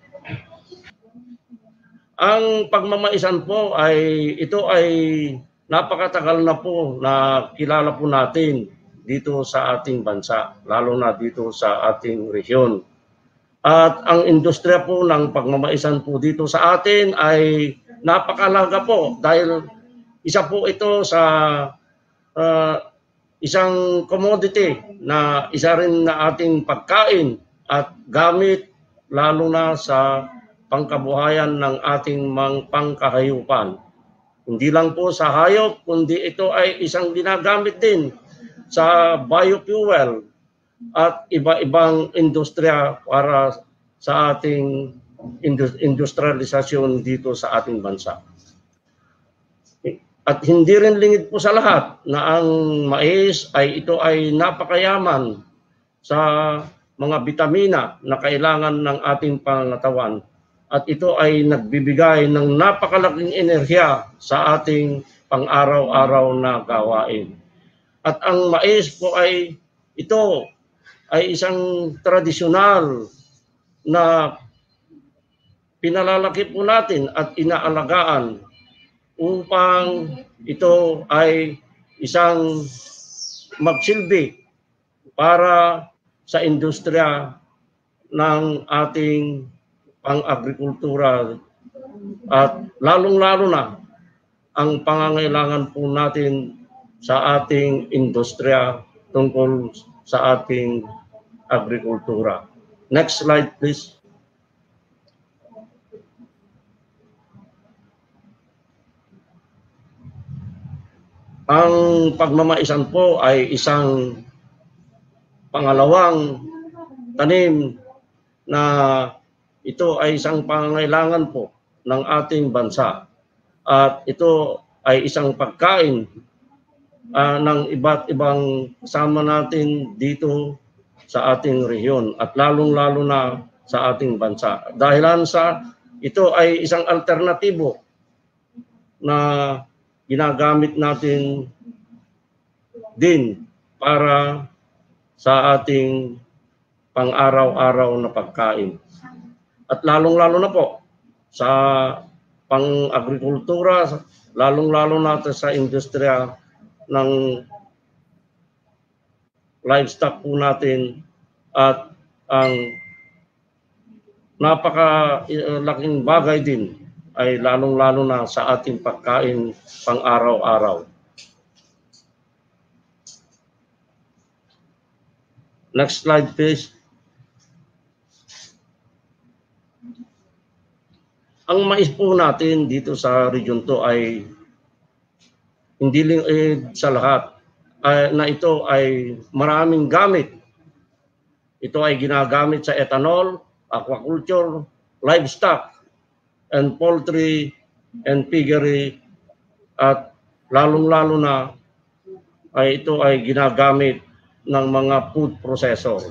Ang pagmamaisan po ito ay napakatagal na po na kilala po natin dito sa ating bansa, lalo na dito sa ating rehiyon. At ang industriya po ng pagmamaisan po dito sa atin ay napakalaga po dahil isa po ito sa isang commodity na isa rin na ating pagkain at gamit lalo na sa pangkabuhayan ng ating pangkahayupan. Hindi lang po sa hayop, kundi ito ay isang ginagamit din sa biofuel at iba-ibang industriya para sa ating industrialisasyon dito sa ating bansa. At hindi rin lingid po sa lahat na ang mais ito ay napakayaman sa mga bitamina na kailangan ng ating pangangatawan. At ito ay nagbibigay ng napakalaking enerhiya sa ating pang-araw-araw na gawain. At ang mais po ito ay isang tradisyonal na pinalalaki po natin at inaalagaan upang ito ay isang magsilbi para sa industriya ng ating pang-agrikultura at lalong-lalo na ang pangangailangan po natin sa ating industriya tungkol sa ating agrikultura. Next slide, please. Ang pagmamaisan po ay isang pangalawang tanim na ito ay isang pangangailangan po ng ating bansa. At ito ay isang pagkain ng iba't ibang kasama natin dito sa ating rehiyon at lalong-lalo na sa ating bansa. Dahilan sa ito ay isang alternatibo na ginagamit natin din para sa ating pang-araw-araw na pagkain. At lalong-lalo na po sa pang-agrikultura, lalong-lalo na sa industriya ng livestock po natin at ang napakalaking bagay din ay lalong-lalo na sa ating pagkain pang-araw-araw. Next slide, please. Ang mais po natin dito sa Region 2 ay hindi sa lahat na ito ay maraming gamit. Ito ay ginagamit sa ethanol, aquaculture, livestock, and poultry and piggery, at lalong-lalo na ay ito ay ginagamit ng mga food processor.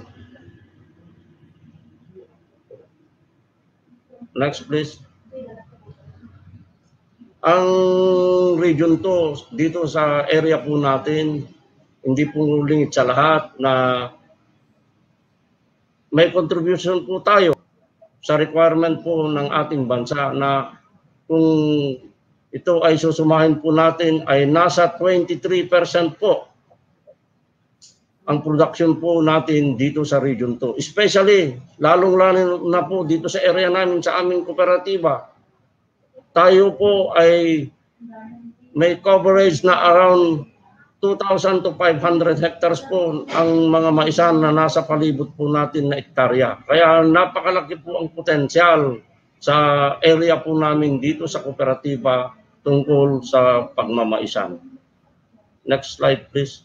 Next, please. Ang Region 2 dito sa area po natin, hindi po lingid sa lahat na may contribution po tayo sa requirement po ng ating bansa na kung ito ay susumahin po natin ay nasa 23% po ang production po natin dito sa Region 2. Especially, lalong-lalo na po dito sa area namin sa aming kooperatiba. Tayo po ay may coverage na around 2,000 to 500 hectares po ang mga maisan na nasa palibot po natin na hektarya. Kaya napakalaki po ang potensyal sa area po namin dito sa kooperatiba tungkol sa pagmamaisan. Next slide, please.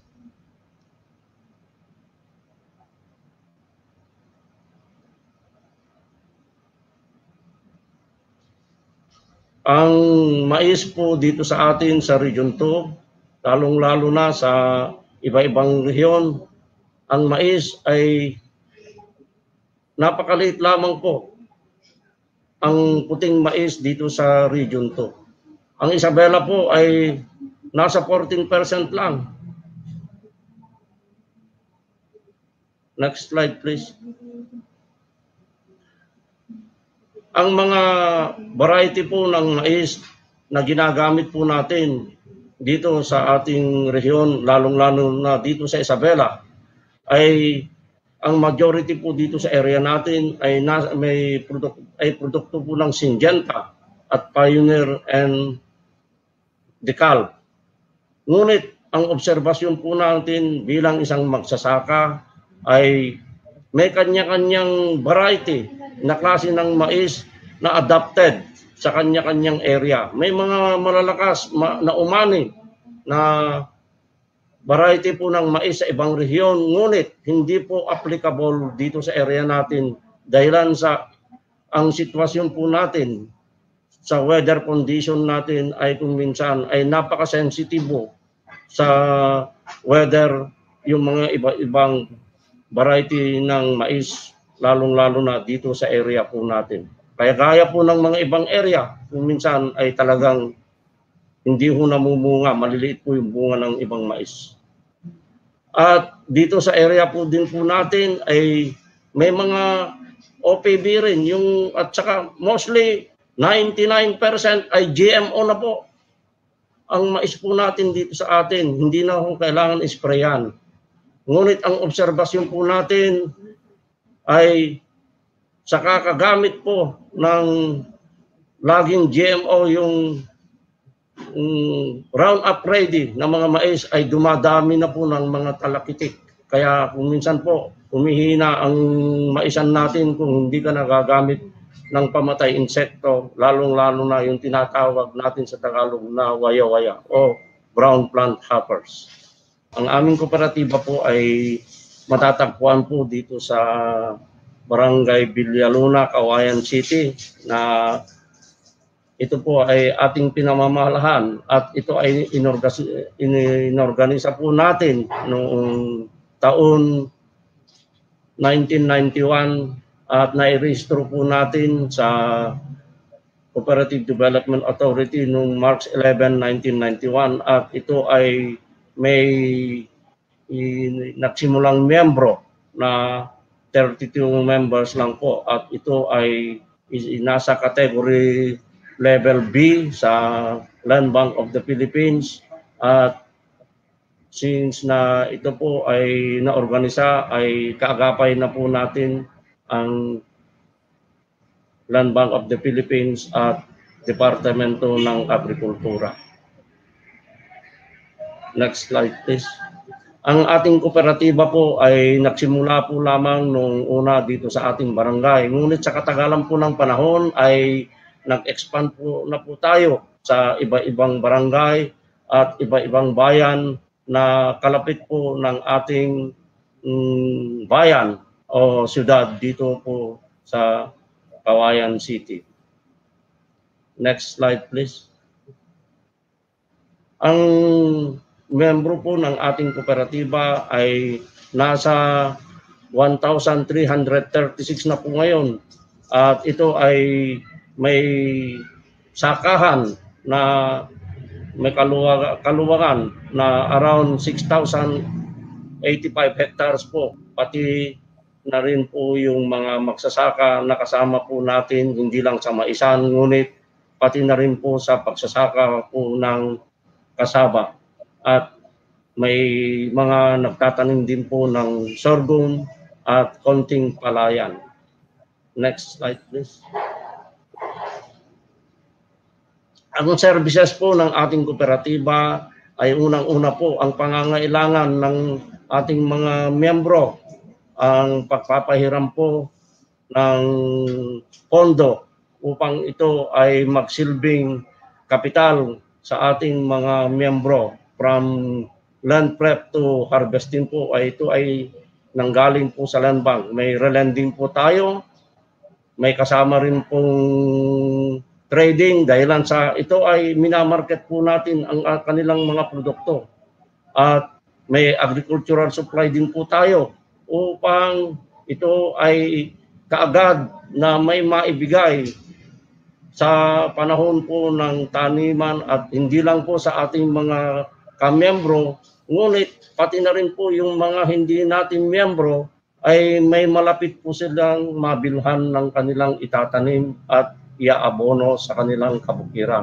Ang mais po dito sa atin sa Region 2, lalong-lalo na sa iba-ibang rehiyon, ang mais ay napakaliit lamang po. Ang puting mais dito sa Region 2. Ang Isabela po ay nasa 14% lang. Next slide, please. Ang mga variety po ng mais na ginagamit po natin dito sa ating rehiyon, lalong-lalo na dito sa Isabela, ay ang majority po dito sa area natin ay may produkto po ng Syngenta at Pioneer and Decal. Ngunit ang obserbasyon po natin bilang isang magsasaka ay may kanya-kanyang variety na klase ng mais na adapted sa kanya-kanyang area. May mga malalakas na umani na variety po ng mais sa ibang rehiyon, ngunit hindi po applicable dito sa area natin dahilan sa ang sitwasyon po natin sa weather condition natin ay kung minsan ay napaka-sensitibo sa weather yung mga iba-ibang variety ng mais, lalong-lalo na dito sa area po natin. Kaya gaya po ng mga ibang area, kung minsan ay talagang hindi ho namumunga, maliliit po yung bunga ng ibang mais. At dito sa area po din po natin ay may mga OPB rin, yung, at saka mostly 99% ay GMO na po. Ang mais po natin dito sa atin, hindi na ho kailangan isprayan. Ngunit ang obserbasyon po natin ay sa kakagamit po ng laging GMO yung Roundup Ready na mga mais ay dumadami na po ng mga talakitik. Kaya kung minsan po humihina ang maisan natin kung hindi ka nagagamit ng pamatay insekto, lalong-lalo na yung tinatawag natin sa Tagalog na waya-waya o brown plant hoppers. Ang aming kooperatiba po ay matatagpuan po dito sa Barangay Villaluna, Kawayan City, na ito po ay ating pinamamahalahan at ito ay inorganisa po natin noong taon 1991 at nairehistro po natin sa Cooperative Development Authority noong March 11, 1991 at ito ay may nagsimulang miyembro na 32 members lang po at ito ay nasa category level B sa Land Bank of the Philippines at since na ito po ay naorganisa ay kaagapay na po natin ang Land Bank of the Philippines at Departamento ng Agrikultura. Next slide please. Ang ating kooperatiba po ay nagsimula po lamang nung una dito sa ating barangay. Ngunit sa katagalan po ng panahon ay nag-expand po na po tayo sa iba-ibang barangay at iba-ibang bayan na kalapit po ng ating bayan o siyudad dito po sa Cauayan City. Next slide please. Ang membro po ng ating kooperatiba ay nasa 1,336 na po ngayon. At ito ay may sakahan na may kaluwagan na around 6,085 hectares po. Pati na rin po yung mga magsasaka na kasama po natin, hindi lang sa maisan, ngunit pati na rin po sa pagsasaka po ng kasaba. At may mga nagtatanim din po ng sorghum at konting palayan. Next slide please. Ang services po ng ating kooperatiba ay unang-una po ang pangangailangan ng ating mga miyembro, ang pagpapahiram po ng pondo upang ito ay magsilbing kapital sa ating mga miyembro. From land prep to harvesting po ay ito ay nanggaling po sa land bank. May relending po tayo, may kasama rin pong trading dahilan sa ito ay minamarket po natin ang kanilang mga produkto. At may agricultural supply din po tayo upang ito ay kaagad na may maibigay sa panahon po ng taniman at hindi lang po sa ating mga kamiyembro, ngunit pati na rin po yung mga hindi natin miyembro ay may malapit po silang mabilhan ng kanilang itatanim at iaabono sa kanilang kabukiran.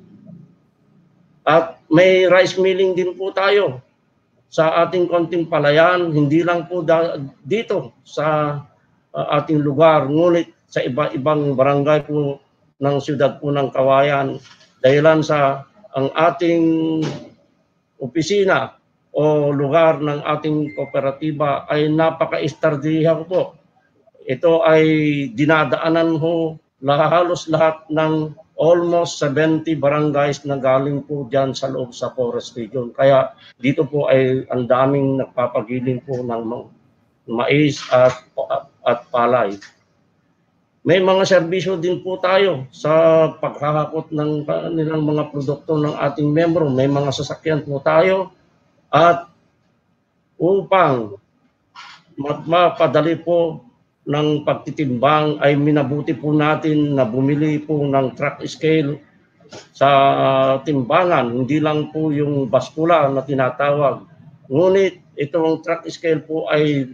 At may rice milling din po tayo sa ating konting palayan, hindi lang po dito sa ating lugar, ngunit sa iba-ibang barangay po ng siyudad po ng Cauayan, dahilan sa ang ating opisina o lugar ng ating kooperatiba ay napaka-estratehiya po. Ito ay dinadaanan ho halos lahat ng almost 70 barangays na galing po dyan sa loob sa forest region. Kaya dito po ay ang daming nagpapagiling po ng mais at palay. May mga serbisyo din po tayo sa paghahakot ng kanilang mga produkto ng ating membro. May mga sasakyan po tayo at upang mapadali po ng pagtitimbang ay minabuti po natin na bumili po ng truck scale sa timbangan. Hindi lang po yung baskula na tinatawag. Ngunit itong truck scale po ay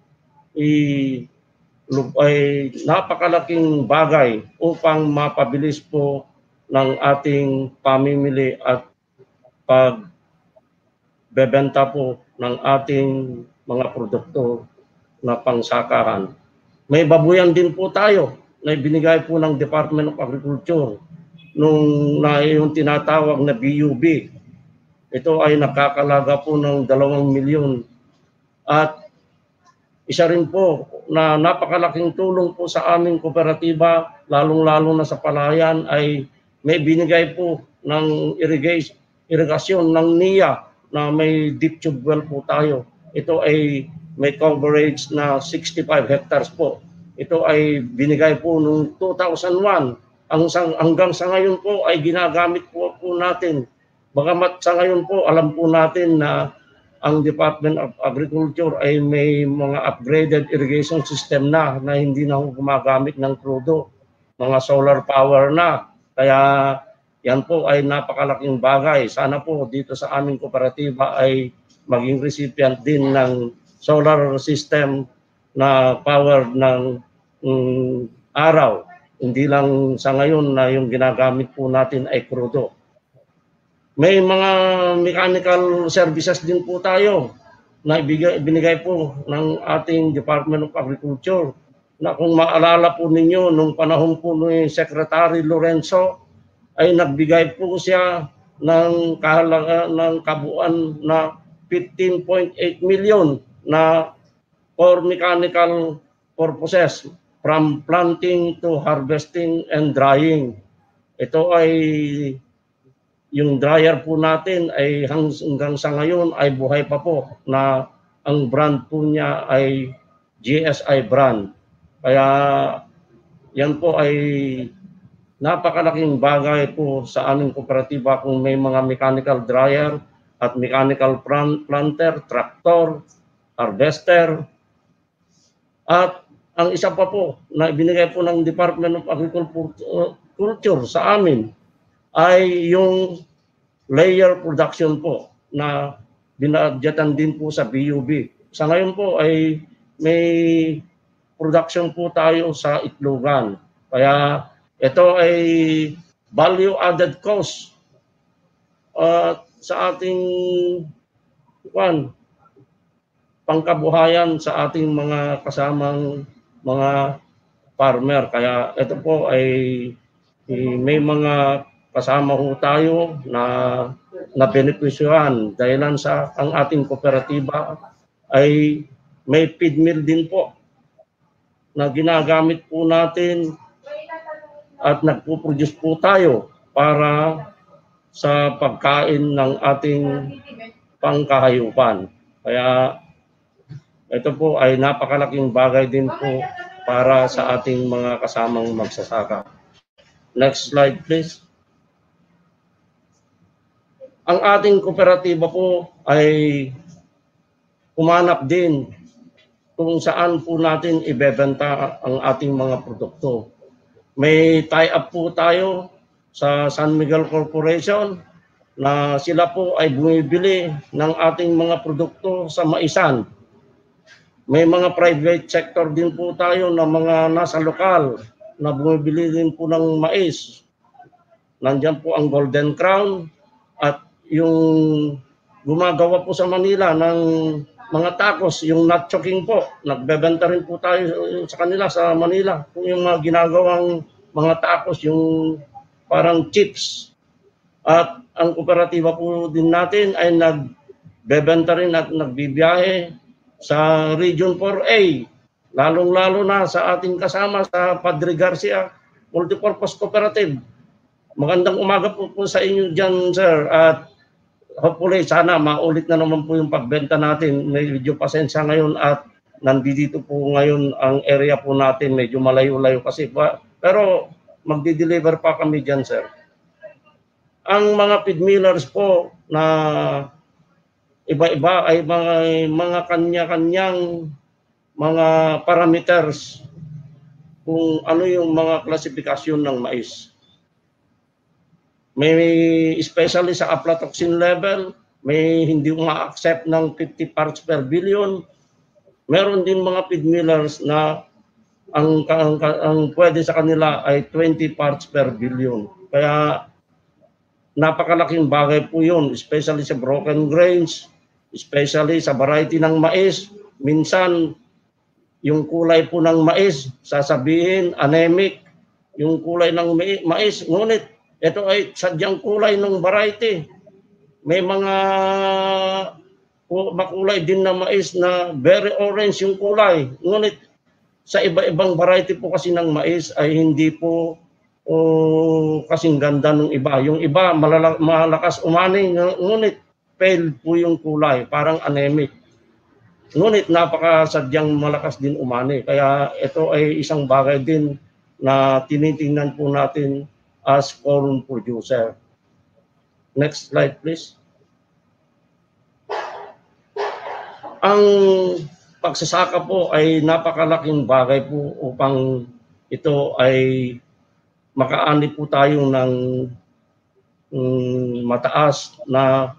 napakalaking bagay upang mapabilis po ng ating pamimili at pagbebenta po ng ating mga produkto na pangsakahan. May babuyan din po tayo na binigay po ng Department of Agriculture na yung tinatawag na BUB. Ito ay nakakalaga po ng 2 milyon. At isa rin po na napakalaking tulong po sa aming kooperatiba, lalong-lalo na sa palayan, ay may binigay po ng irigasyon ng NIA na may deep tube well po tayo. Ito ay may coverage na 65 hectares po. Ito ay binigay po noong 2001. Hanggang sa ngayon po ay ginagamit po natin. Bagamat sa ngayon po alam po natin na ang Department of Agriculture ay may mga upgraded irrigation system na hindi na gumagamit ng crudo. Mga solar power na. Kaya yan po ay napakalaking bagay. Sana po dito sa aming kooperatiba ay maging recipient din ng solar system na power ng araw. Hindi lang sa ngayon na yung ginagamit po natin ay crudo. May mga mechanical services din po tayo na binigay po ng ating Department of Agriculture. na kung maalala po ninyo, nung panahon po ni Secretary Lorenzo, ay nagbigay po siya ng kahalaga ng kabuuan na 15.8 million na for mechanical purposes from planting to harvesting and drying. Ito ay yung dryer po natin ay hanggang sa ngayon ay buhay pa po na ang brand po niya ay GSI brand. Kaya yan po ay napakalaking bagay po sa aming kooperatiba kung may mga mechanical dryer at mechanical planter, tractor, harvester. At ang isa pa po na ibinigay po ng Department of Agriculture sa amin ay yung layer production po na binadgetan din po sa BUB. Sa ngayon po ay may production po tayo sa itlogan. Kaya ito ay value added cost sa ating pangkabuhayan sa ating mga kasamang mga farmer. Kaya ito po ay may mga kasama ho tayo na benepisyohan dahilan sa ang ating kooperatiba ay may feed mill din po na ginagamit po natin at nagpo-produce po tayo para sa pagkain ng ating pangkahayupan. Kaya ito po ay napakalaking bagay din po para sa ating mga kasamang magsasaka. Next slide please. Ang ating kooperatiba po ay humanap din kung saan po natin ibebenta ang ating mga produkto. May tie-up po tayo sa San Miguel Corporation na sila po ay bumibili ng ating mga produkto sa Maisan. May mga private sector din po tayo na mga nasa lokal na bumibili din po ng mais. Nandiyan po ang Golden Crown at yung gumagawa po sa Manila ng mga tacos, yung Nacho King po. Nagbebenta rin po tayo sa kanila sa Manila. Kung yung mga ginagawang mga tacos, yung parang chips. At ang kooperatiba po din natin ay nagbebenta rin at nagbibiyahe sa Region 4A. Lalong-lalo na sa ating kasama sa Padre Garcia Multipurpose Cooperative. Magandang umaga po sa inyo dyan, sir. At hopefully, sana maulit na naman po yung pagbenta natin. Medyo pasensya ngayon at nandito po ngayon ang area po natin. Medyo malayo-layo kasi. Pero magdi-deliver pa kami dyan, sir. Ang mga feed millers po na iba-iba ay mga kanya-kanyang mga parameters kung ano yung mga klasifikasyon ng mais. May especially sa aflatoxin level, may hindi ma-accept ng 50 parts per billion. Meron din mga feed millers na ang pwede sa kanila ay 20 parts per billion. Kaya napakalaking bagay po yun, especially sa broken grains, especially sa variety ng mais. Minsan, yung kulay po ng mais, sasabihin anemic, yung kulay ng mais, ngunit ito ay sadyang kulay ng variety. May mga makulay din na mais na very orange yung kulay. Ngunit sa iba-ibang variety po kasi ng mais ay hindi po kasing ganda ng iba. Yung iba malakas umani, ngunit pale po yung kulay, parang anemic. Ngunit napakasadyang malakas din umani. Kaya ito ay isang bagay din na tinitingnan po natin as corn producer. Next slide please. Ang pagsasaka po ay napakalaking bagay po upang ito ay makaani po tayo ng mataas na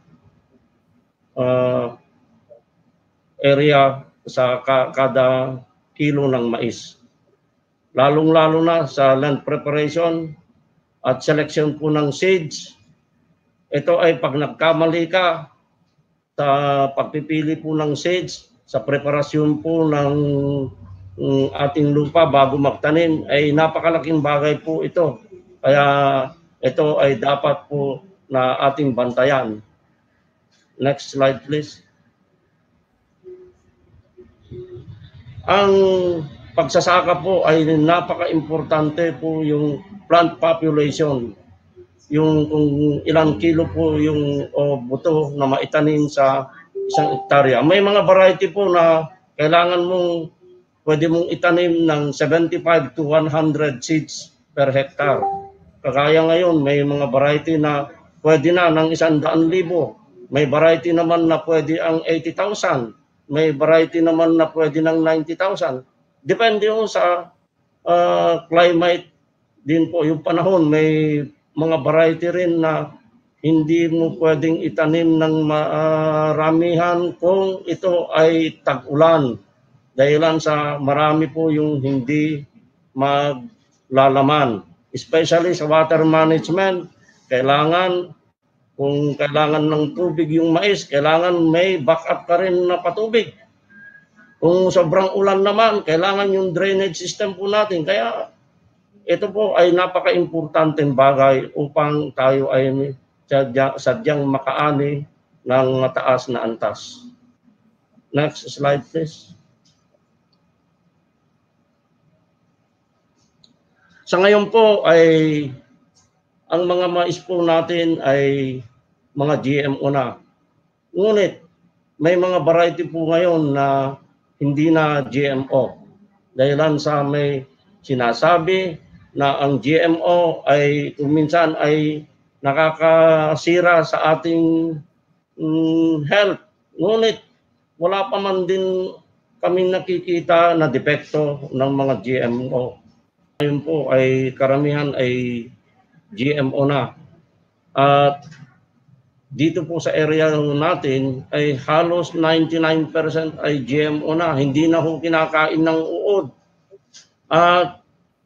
area sa kada kilo ng mais. Lalong-lalo na sa land preparation at selection po ng seeds. Ito ay pag nagkamali ka sa pagpipili po ng seeds, sa preparasyon po ng ating lupa bago magtanim ay napakalaking bagay po ito. Kaya ito ay dapat po na ating bantayan. Next slide please. Ang pagsasaka po ay napaka-importante po yung plant population. Yung kung ilang kilo po yung buto na maitanim sa isang hektarya. May mga variety po na kailangan pwede mong itanim ng 75 to 100 seeds per hectare. Kagaya ngayon, may mga variety na pwede na ng 100,000. May variety naman na pwede ang 80,000. May variety naman na pwede ng 90,000. Depende po sa climate din po. Yung panahon, may mga variety rin na hindi mo pwedeng itanim ng maramihan kung ito ay tag-ulan. Dahilan sa marami po yung hindi maglalaman. Especially sa water management, kung kailangan ng tubig yung mais, kailangan may backup ka rin na patubig. Kung sobrang ulan naman, kailangan yung drainage system po natin. Kaya ito po ay napaka-importanteng bagay upang tayo ay sadyang makaani ng mataas na antas. Next slide please. Sa ngayon po ay ang mga mais po natin ay mga GMO na. Ngunit may mga variety po ngayon na hindi na GMO. Dahilan sa may sinasabi na ang GMO ay minsan ay nakakasira sa ating health. Ngunit wala pa man din kaming nakikita na depekto ng mga GMO. Ngayon po ay karamihan ay GMO na. At dito po sa area natin ay halos 99% ay GMO na. Hindi na ho kinakain ng uod. At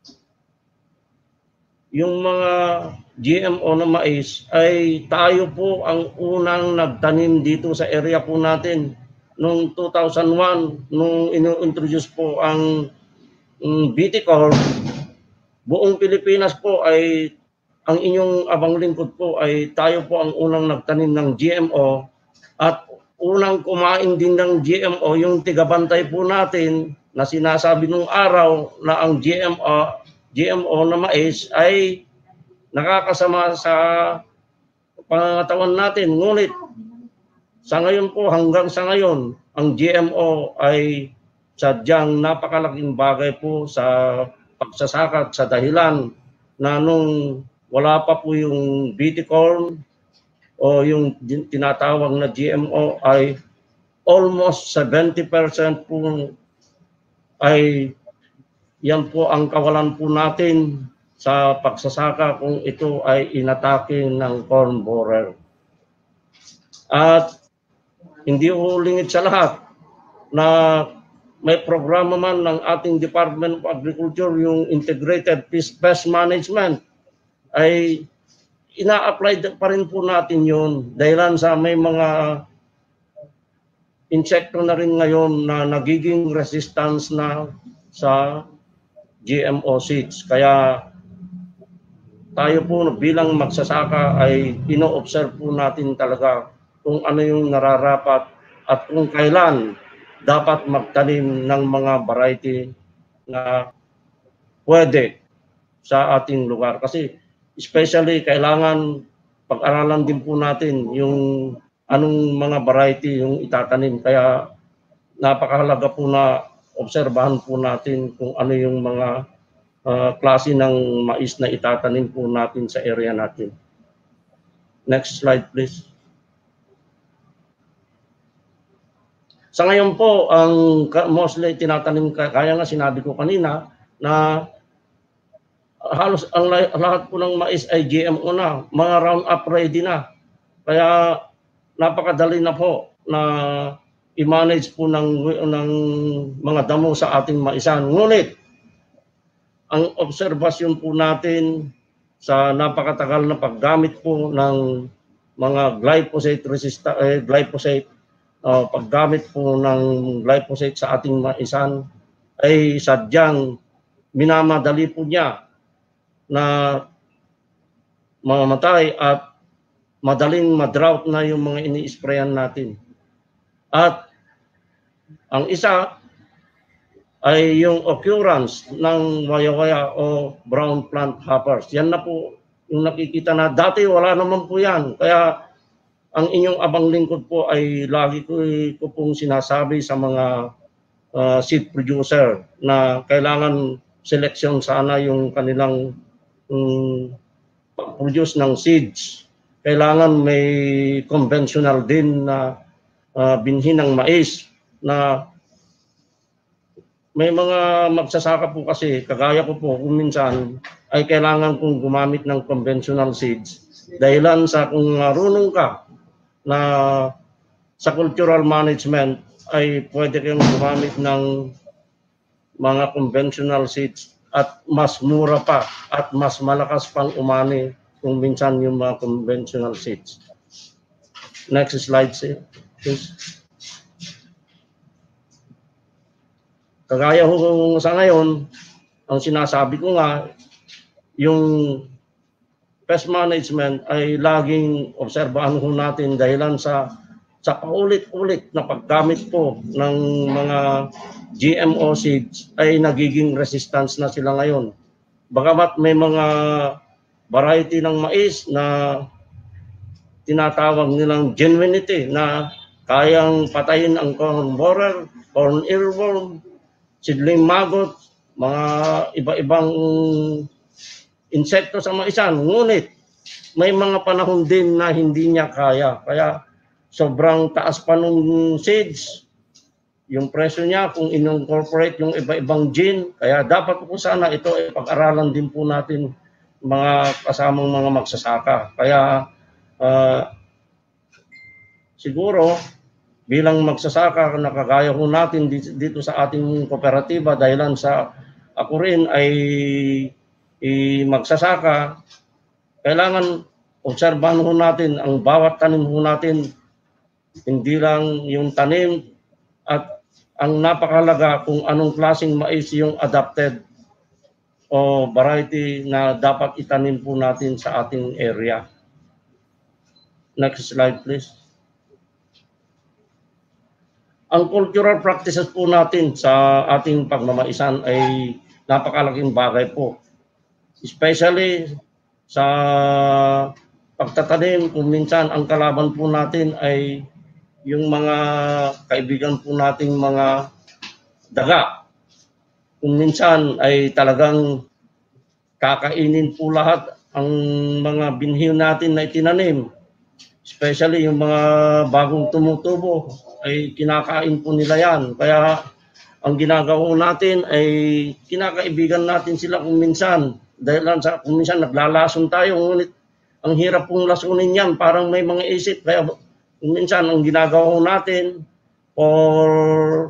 yung mga GMO na mais ay tayo po ang unang nagtanim dito sa area po natin. Noong 2001, nung ino-introduce po ang BT Corp, buong Pilipinas po ay ang inyong abang lingkod po ay tayo po ang unang nagtanim ng GMO at unang kumain din ng GMO yung tigabantay po natin na sinasabi nung araw na ang GMO na mais ay nakakasama sa pangangatawan natin. Ngunit sa ngayon po, hanggang sa ngayon, ang GMO ay sadyang napakalaking bagay po sa pagsasaka sa dahilan na nung wala pa po yung BT corn o yung tinatawag na GMO ay almost 70% po ay yan po ang kawalan po natin sa pagsasaka kung ito ay inatake ng corn borer. At hindi ulingit sa lahat na may programa man ng ating Department of Agriculture, yung Integrated Pest Management, ay ina-apply pa rin po natin yun. Dahilan sa may mga insekto na rin ngayon na nagiging resistance na sa GMO seeds. Kaya tayo po bilang magsasaka ay ino-observe po natin talaga kung ano yung nararapat at kung kailan dapat magtanim ng mga variety na pwede sa ating lugar. Kasi especially kailangan pag-aralan din po natin yung anong mga variety yung itatanim. Kaya napakahalaga po na obserbahan po natin kung ano yung mga klase ng mais na itatanim po natin sa area natin. Next slide please. Sa ngayon po, ang mostly tinatanim, kaya nga sinabi ko kanina, na halos ang lahat po ng mais ay GMO na, mga Roundup ready na. Kaya napakadali na po na i-manage po ng mga damo sa ating maisan. Ngunit, ang obserbasyon po natin sa napakatagal na paggamit po ng mga glyphosate paggamit po ng glyphosate sa ating maisan ay sadyang minamadali po niya na mamamatay at madaling madrought na yung mga ini-sprayan natin. At ang isa ay yung occurrence ng waya-waya o brown plant hoppers. Yan na po yung nakikita na dati wala naman po yan. Kaya ang inyong abang lingkod po ay lagi ko pong sinasabi sa mga seed producer na kailangan selection sana yung kanilang produce ng seeds. Kailangan may conventional din na binhi ng mais na may mga magsasaka po kasi, kagaya ko po, kung minsan ay kailangan kong gumamit ng conventional seeds. Dahilan sa kung marunong ka na sa cultural management ay pwede kayong gumamit ng mga conventional seeds at mas mura pa at mas malakas pang umani kung minsan yung mga conventional seeds. Next slide, please. Kagaya ho sa ngayon, ang sinasabi ko nga, yung pest management ay laging obserbahan ho natin dahilan sa paulit-ulit na paggamit po ng mga GMO seeds ay nagiging resistance na sila ngayon. Bagamat may mga variety ng mais na tinatawag nilang genuinity na kayang patayin ang corn borer, corn earworm, seedling maggot, mga iba-ibang insekto sa maisan. Ngunit may mga panahon din na hindi niya kaya. Kaya sobrang taas pa nung seeds, yung presyo niya kung in-incorporate yung iba-ibang gene. Kaya dapat po sana ito ay pag-aralan din po natin mga kasamang mga magsasaka. Kaya siguro bilang magsasaka na kagaya ko natin dito sa ating kooperatiba dahilan sa ako rin ay magsasaka, kailangan obserbahan ho natin ang bawat tanim ho natin, hindi lang yung tanim at ang napakalaga kung anong klaseng mais yung adapted o variety na dapat itanim po natin sa ating area. Next slide please. Ang cultural practices po natin sa ating pagmamaisan ay napakalaking bagay po. Especially sa pagtatanim, kung minsan ang kalaban po natin ay yung mga kaibigan po nating mga daga. Kung minsan ay talagang kakainin po lahat ang mga binhi natin na itinanim. Especially yung mga bagong tumutubo ay kinakain po nila yan. Kaya ang ginagawa natin ay kinakaibigan natin sila kung minsan. Dahil kung minsan naglalason tayo, ngunit ang hirap pong lasunin yan, parang may mga isip. Kaya kung minsan ang ginagawa natin or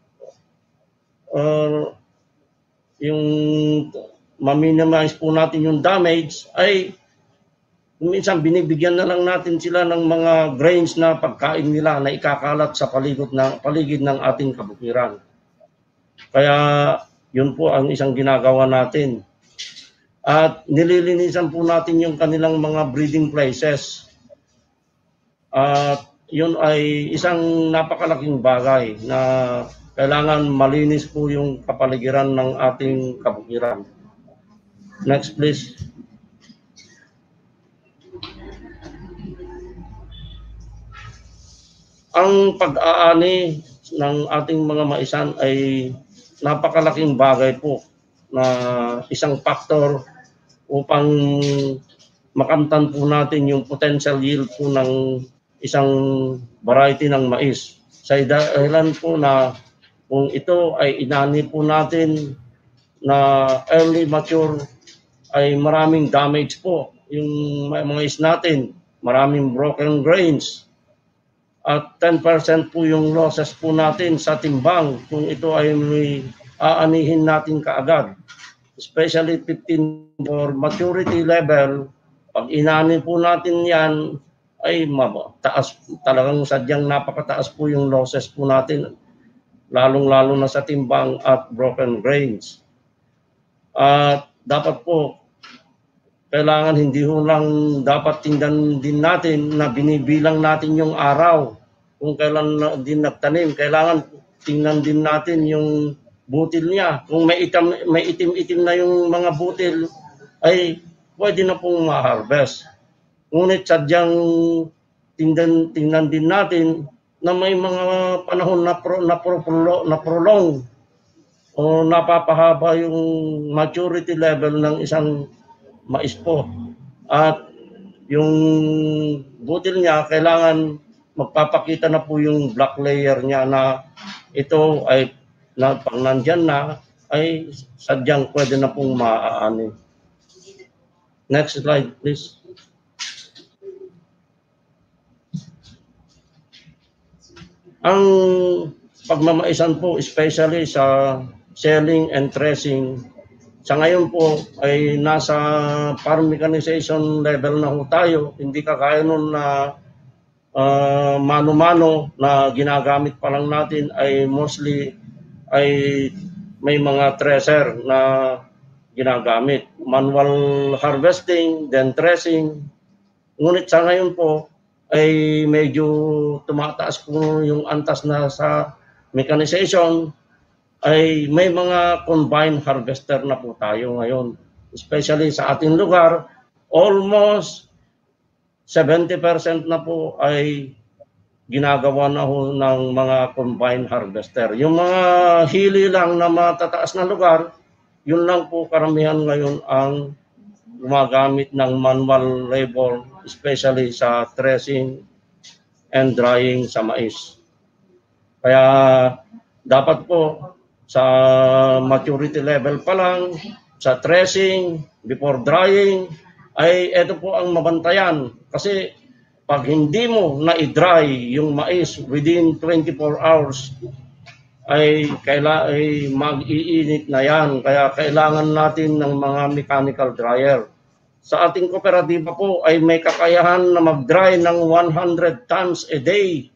yung ma-minimize po natin yung damage ay minsan binibigyan na lang natin sila ng mga grains na pagkain nila na ikakalat sa paligid ng ating kabukiran. Kaya yun po ang isang ginagawa natin. At nililinisan po natin yung kanilang mga breeding places. At yun ay isang napakalaking bagay na kailangan malinis po yung kapaligiran ng ating kabukiran. Next please. Ang pag-aani ng ating mga maisan ay napakalaking bagay po na isang factor upang makamtan po natin yung potential yield po ng isang variety ng mais. Sa dahilan po na kung ito ay inani po natin na early mature ay maraming damage po yung mais natin, maraming broken grains. At 10% po yung losses po natin sa timbang kung ito ay may aanihin natin kaagad. Especially 15 for maturity level, pag inani po natin yan, ay taas, talagang sadyang napakataas po yung losses po natin. lalong-lalo na sa timbang at broken grains. At dapat po, kailangan hindi ho lang dapat tingnan din natin na binibilang natin yung araw kung kailan din nagtanim. Kailangan tingnan din natin yung butil niya. Kung may itim-itim na yung mga butil, ay pwede na pong ma-harvest. Ngunit sadyang tingnan din natin na may mga panahon na prolong o napapahaba yung maturity level ng isang mais po. At yung butil niya, kailangan magpapakita na po yung black layer niya na ito ay pag nandyan na, ay sadyang pwede na pong maaani. Next slide, please. Ang pagmamaisan po, especially sa selling and threshing, sa ngayon po ay nasa farm mechanization level na ho tayo. Hindi kagaya nun na mano-mano na ginagamit pa lang natin, ay mostly ay may mga thresher na ginagamit. Manual harvesting, then threshing. Ngunit sa ngayon po ay medyo tumataas po yung antas na sa mechanization, ay may mga combined harvester na po tayo ngayon. Especially sa ating lugar, almost 70% na po ay ginagawa na ho ng mga combined harvester. Yung mga hili lang na matataas na lugar, yun lang po karamihan ngayon ang gumagamit ng manual labor, especially sa threshing and drying sa mais. Kaya dapat po sa maturity level pa lang, sa threshing, before drying, ay ito po ang mabantayan. Kasi pag hindi mo na-dry yung mais within 24 hours, ay mag-iinit na yan. Kaya kailangan natin ng mga mechanical dryer. Sa ating kooperatiba po ay may kakayahan na mag-dry ng 100 tons a day.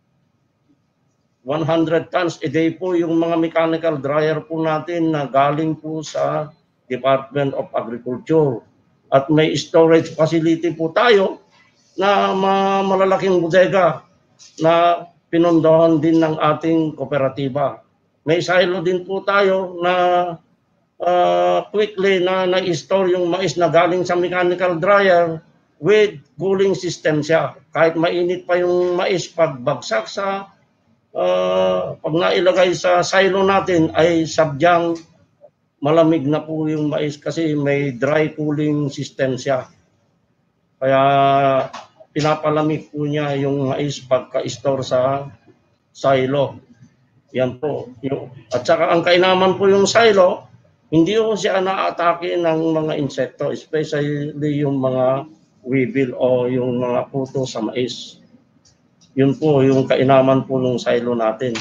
100 tons a day po yung mga mechanical dryer po natin na galing po sa Department of Agriculture. At may storage facility po tayo na malalaking bodega na pinondohan din ng ating kooperatiba. May silo din po tayo na quickly na na-store yung mais na galing sa mechanical dryer with cooling system siya. Kahit mainit pa yung mais, pagbagsak sa pag nailagay sa silo natin ay sadyang malamig na po yung mais kasi may dry cooling system siya. Kaya pinapalamig po niya yung mais pagka-store sa silo. Yan po. At saka ang kainaman po yung silo, hindi po siya na-atake ng mga insekto, especially yung mga weevil o yung mga puto sa mais. Yun po yung kainaman po ng silo natin.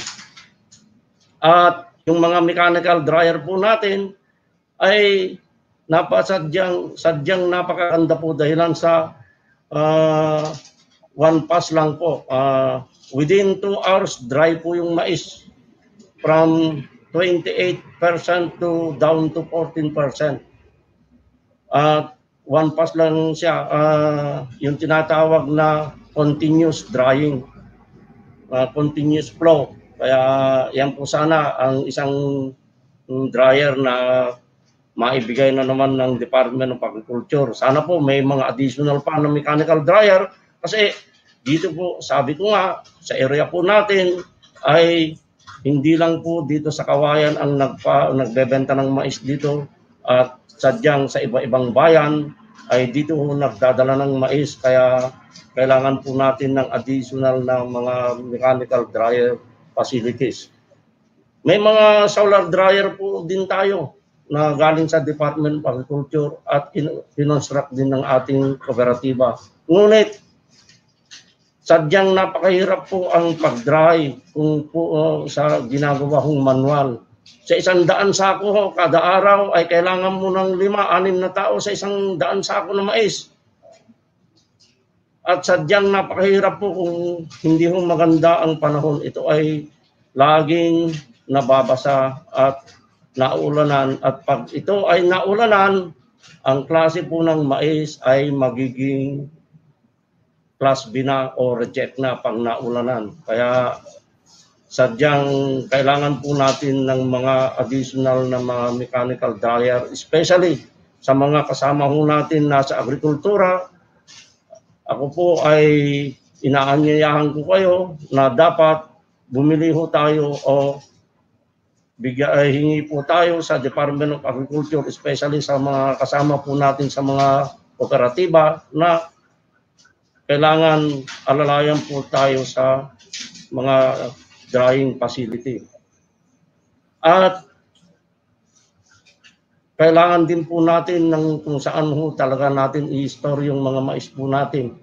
At yung mga mechanical dryer po natin ay sadyang napakaganda po dahilan sa one pass lang po. Within 2 hours, dry po yung mais from 28% to down to 14%. One pass lang siya, yung tinatawag na continuous drying, continuous flow. Kaya yan po sana ang isang dryer na maibigay na naman ng Department of Agriculture. Sana po may mga additional pa na mechanical dryer kasi dito po, sabi ko nga, sa area po natin ay hindi lang po dito sa Kawayan ang nagbebenta ng mais dito at sadyang sa iba-ibang bayan ay dito po nagdadala ng mais. Kaya kailangan po natin ng additional na mga mechanical dryer facilities. May mga solar dryer po din tayo na galing sa Department of Agriculture at kinonstruct din ng ating kooperatiba. Ngunit, sadyang napakahirap po ang pag-dry kung po sa ginagawa kong manual. Sa 100 sako kada araw ay kailangan mo ng 5-6 na tao sa 100 sako na mais. At sadyang napakahirap po kung hindi ho maganda ang panahon. Ito ay laging nababasa at naulanan. At pag ito ay naulanan, ang klase po ng mais ay magiging class B na o reject na pang naulanan. Kaya sadyang kailangan po natin ng mga additional na mga mechanical dryer, especially sa mga kasama ho natin nasa agrikultura. Ako po ay inaanyayahan ko kayo na dapat bumili ho tayo o hingi po tayo sa Department of Agriculture, especially sa mga kasama po natin sa mga kooperatiba, na kailangan alalayan po tayo sa mga drying facility. At kailangan din po natin ng kung saan ho talaga natin i-store yung mga mais po natin.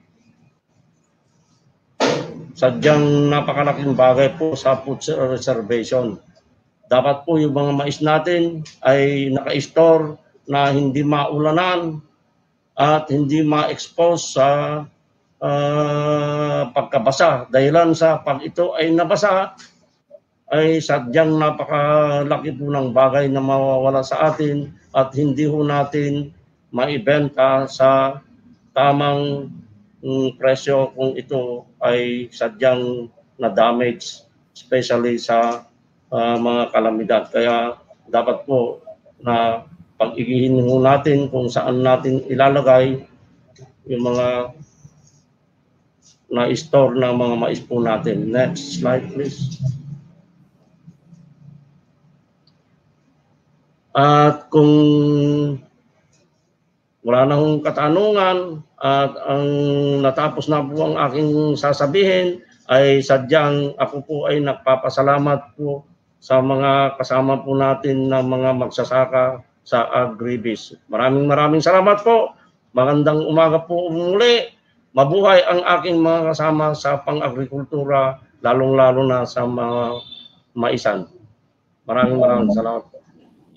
Sadyang napakalaking bagay po sa food reservation. Dapat po yung mga mais natin ay naka-store na hindi maulanan at hindi ma-expose sa pagkabasa. Dahilan sa pag ito ay nabasa, ay sadyang napakalaki po ng bagay na mawawala sa atin at hindi ho natin maibenta sa tamang presyo kung ito ay sadyang na-damage, especially sa mga kalamidad. Kaya dapat po na pag-igihin ho natin kung saan natin ilalagay yung mga na-store na mga mais po natin. Next slide, please. At kung wala na hong katanungan at ang natapos na po ang aking sasabihin, ay sadyang ako po ay nagpapasalamat po sa mga kasama po natin na mga magsasaka sa Agribiz. Maraming salamat po. Magandang umaga po muli. Mabuhay ang aking mga kasama sa pang-agrikultura, lalong-lalo na sa mga maisan. Maraming salamat po.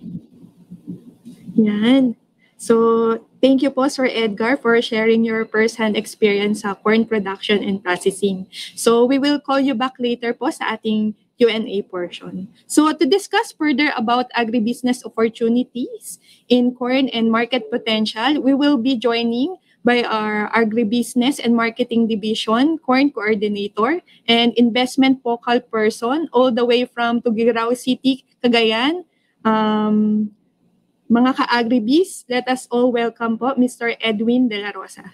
Yan. So, thank you po, Sir Edgar, for sharing your first-hand experience sa corn production and processing. So, we will call you back later po sa ating Q&A portion. So, to discuss further about agribusiness opportunities in corn and market potential, we will be joining by our Agribusiness and Marketing Division Corn Coordinator and Investment Focal Person all the way from Tugigaraw City, Cagayan. Mga ka-Agribiz, let us all welcome po Mr. Edwin De La Rosa.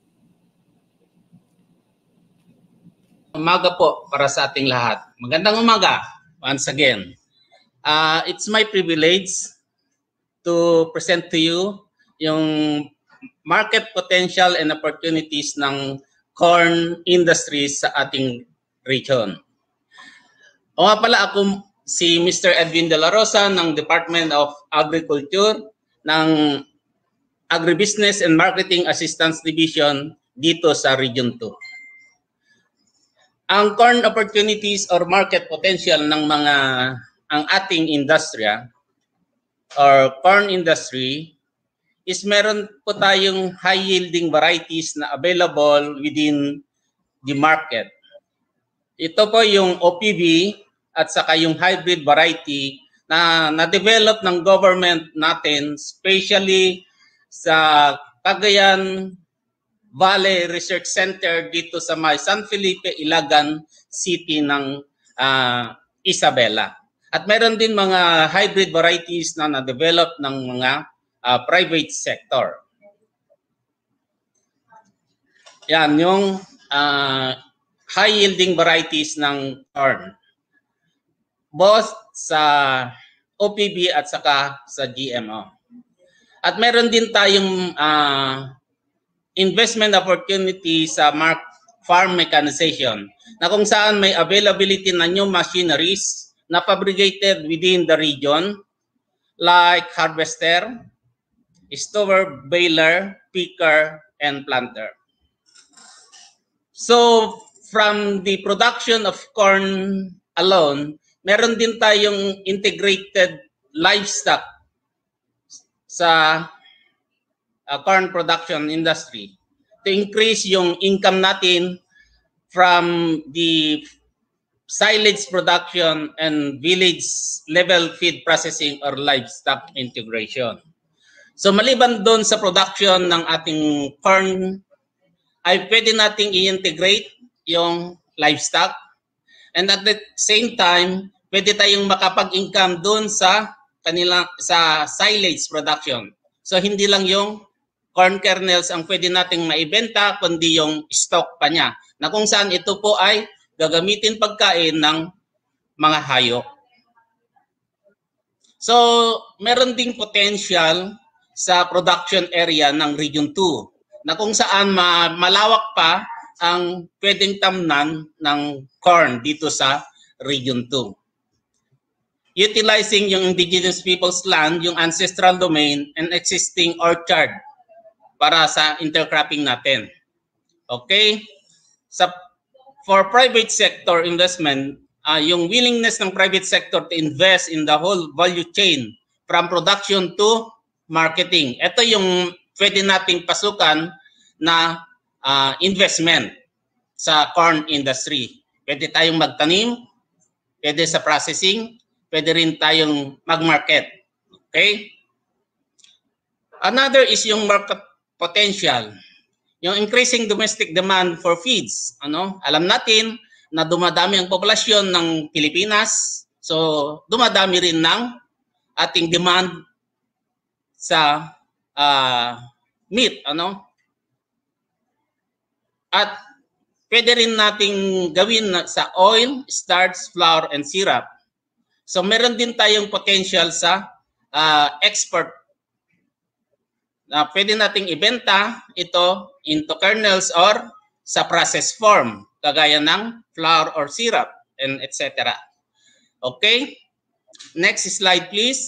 Umaga po para sa ating lahat. Magandang umaga once again. It's my privilege to present to you yung market potential and opportunities ng corn industry sa ating region. O nga pala, ako si Mr. Edwin De La Rosa ng Department of Agriculture ng Agribusiness and Marketing Assistance Division dito sa Region 2. Ang corn opportunities or market potential ng ang ating industriya or corn industry is meron po tayong high yielding varieties na available within the market. Ito po yung OPV at saka yung hybrid variety na na-develop ng government natin, especially sa Cagayan Valley Research Center dito sa may San Felipe, Ilagan City ng Isabela. At meron din mga hybrid varieties na na-develop ng mga private sector. Yan, yung high-yielding varieties ng corn. Both sa OPV at saka sa GMO. At meron din tayong investment opportunity sa farm mechanization na kung saan may availability na new machineries na fabricated within the region like harvester, stover, baler, picker, and planter. So, from the production of corn alone, meron din tayong integrated livestock sa corn production industry to increase yung income natin from the silage production, and village level feed processing or livestock integration. So maliban doon sa production ng ating corn, ay pwede nating i-integrate yung livestock, and at the same time, pwede tayong makapag-income doon sa sa silage production. So hindi lang yung corn kernels ang pwede nating maibenta, kundi yung stock pa niya, na kung saan ito po ay gagamitin pagkain ng mga hayop. So, meron ding potential sa production area ng Region 2 na kung saan malawak pa ang pwedeng tamnan ng corn dito sa Region 2. Utilizing yung indigenous people's land, yung ancestral domain, and existing orchard para sa intercropping natin. Okay? For private sector investment, yung willingness ng private sector to invest in the whole value chain from production to marketing. Ito yung pwede nating pasukan na investment sa corn industry. Pwede tayong magtanim, pwede sa processing, pwede rin tayong mag-market. Okay? Another is yung market potential. Yung increasing domestic demand for feeds. Alam natin na dumadami ang populasyon ng Pilipinas. So, dumadami rin ng ating demand sa meat. At pwede rin nating gawin sa oil, starch, flour, and syrup. So, meron din tayong potential sa export na pwede nating ibenta ito into kernels or sa process form, kagaya ng flour or syrup, and etc. Okay? Next slide, please.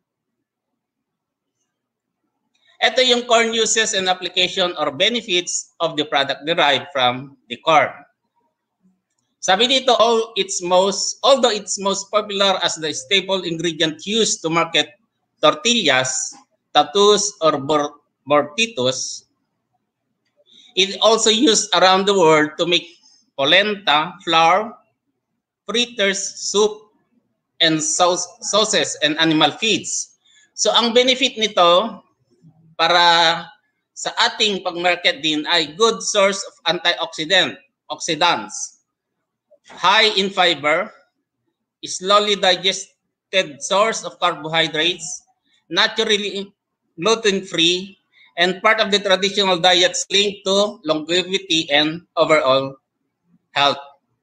Ito yung corn uses and application or benefits of the product derived from the corn. Sabi dito, although it's most popular as the staple ingredient used to market tortillas, tatus, or bortitos, it also used around the world to make polenta, flour, fritters, soup, and sauces and animal feeds. So ang benefit nito para sa ating pag-market din ay good source of oxidants, high in fiber, slowly digested source of carbohydrates, naturally gluten-free, and part of the traditional diets linked to longevity and overall health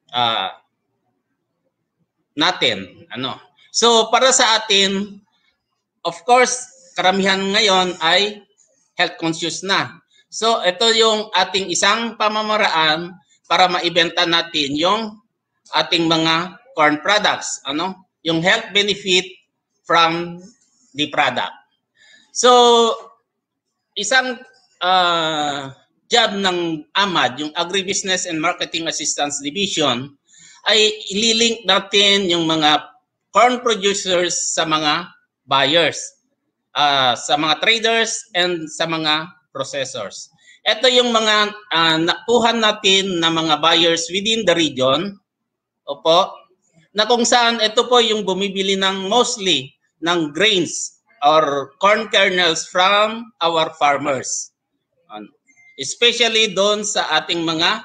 natin. So para sa atin, of course, karamihan ngayon ay health conscious na. So ito yung ating isang pamamaraan para maibenta natin yung ating mga corn products. Yung health benefit from the product. So, isang job ng AMAD, yung Agribusiness and Marketing Assistance Division, ay ililink natin yung mga corn producers sa mga buyers, sa mga traders, and sa mga processors. Ito yung mga nakuha natin na mga buyers within the region, na kung saan ito po yung bumibili ng mostly ng grains or corn kernels from our farmers, especially doon sa ating mga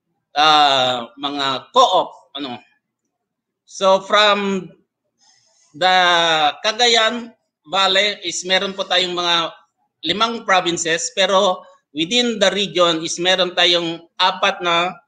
co-op. So from the Cagayan Valley is meron po tayong mga 5 provinces, pero within the region is meron tayong 4 na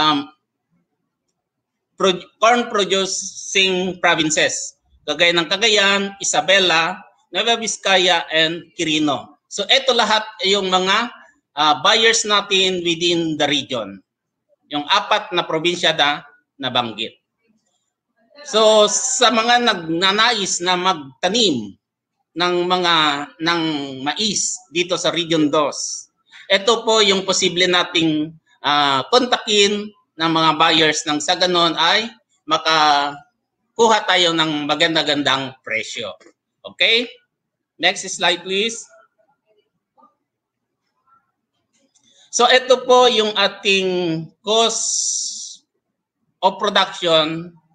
corn producing provinces, kagaya ng Cagayan, Isabela, Nueva Vizcaya, and Quirino. So ito lahat yung mga buyers natin within the region. Yung 4 na probinsya na nabanggit. So sa mga nagnanais na magtanim ng mais dito sa Region 2, ito po yung posible nating kontakin ng mga buyers nang sa ganon ay makakuha tayo ng maganda-gandang presyo. Okay? Next slide, please. So ito po yung ating cost of production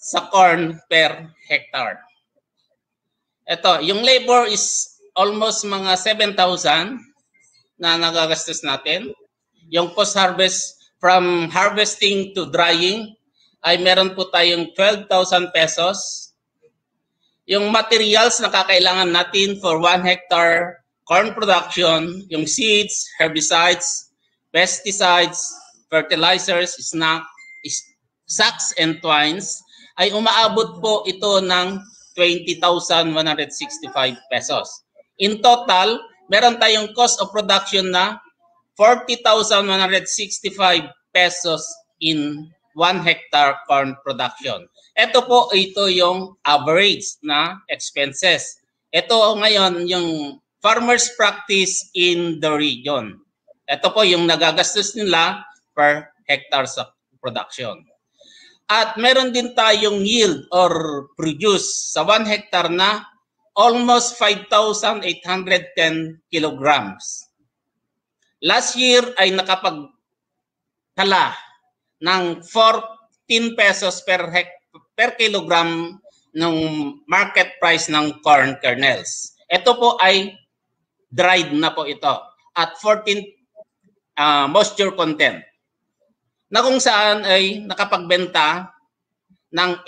sa corn per hectare. Ito, yung labor is almost mga 7,000 na nagagastos natin. Yung post-harvest, from harvesting to drying, ay meron po tayong 12,000 pesos. Yung materials na kakailangan natin for 1 hectare corn production, yung seeds, herbicides, pesticides, fertilizers, sacks and twines, ay umaabot po ito ng 20,165 pesos. In total, meron tayong cost of production na 40,165 pesos in 1 hectare corn production. Ito po, ito yung average na expenses. Ito ngayon yung farmers practice in the region. Ito po yung nagagastos nila per hectare sa production. At meron din tayong yield or produce sa 1 hectare na almost 5,810 kilograms. Last year ay nakapagtala ng 14 pesos per kilogram ng market price ng corn kernels. Ito po ay dried na po ito at 14 moisture content, na kung saan ay nakapagbenta ng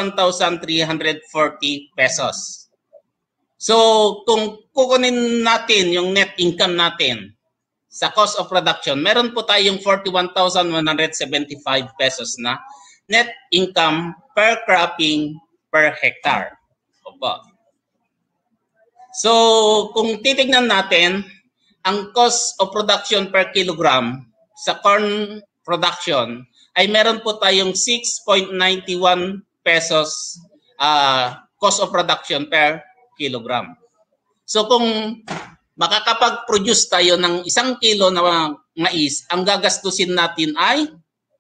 81,340 pesos. So, kung kukunin natin yung net income natin sa cost of production, meron po tayong 41,175 pesos na net income per cropping per hectare. Opo. So, kung titignan natin, ang cost of production per kilogram sa corn production ay meron po tayong 6.91 pesos cost of production per kilogram. So kung makakapag-produce tayo ng 1 kilo na mais, ang gagastusin natin ay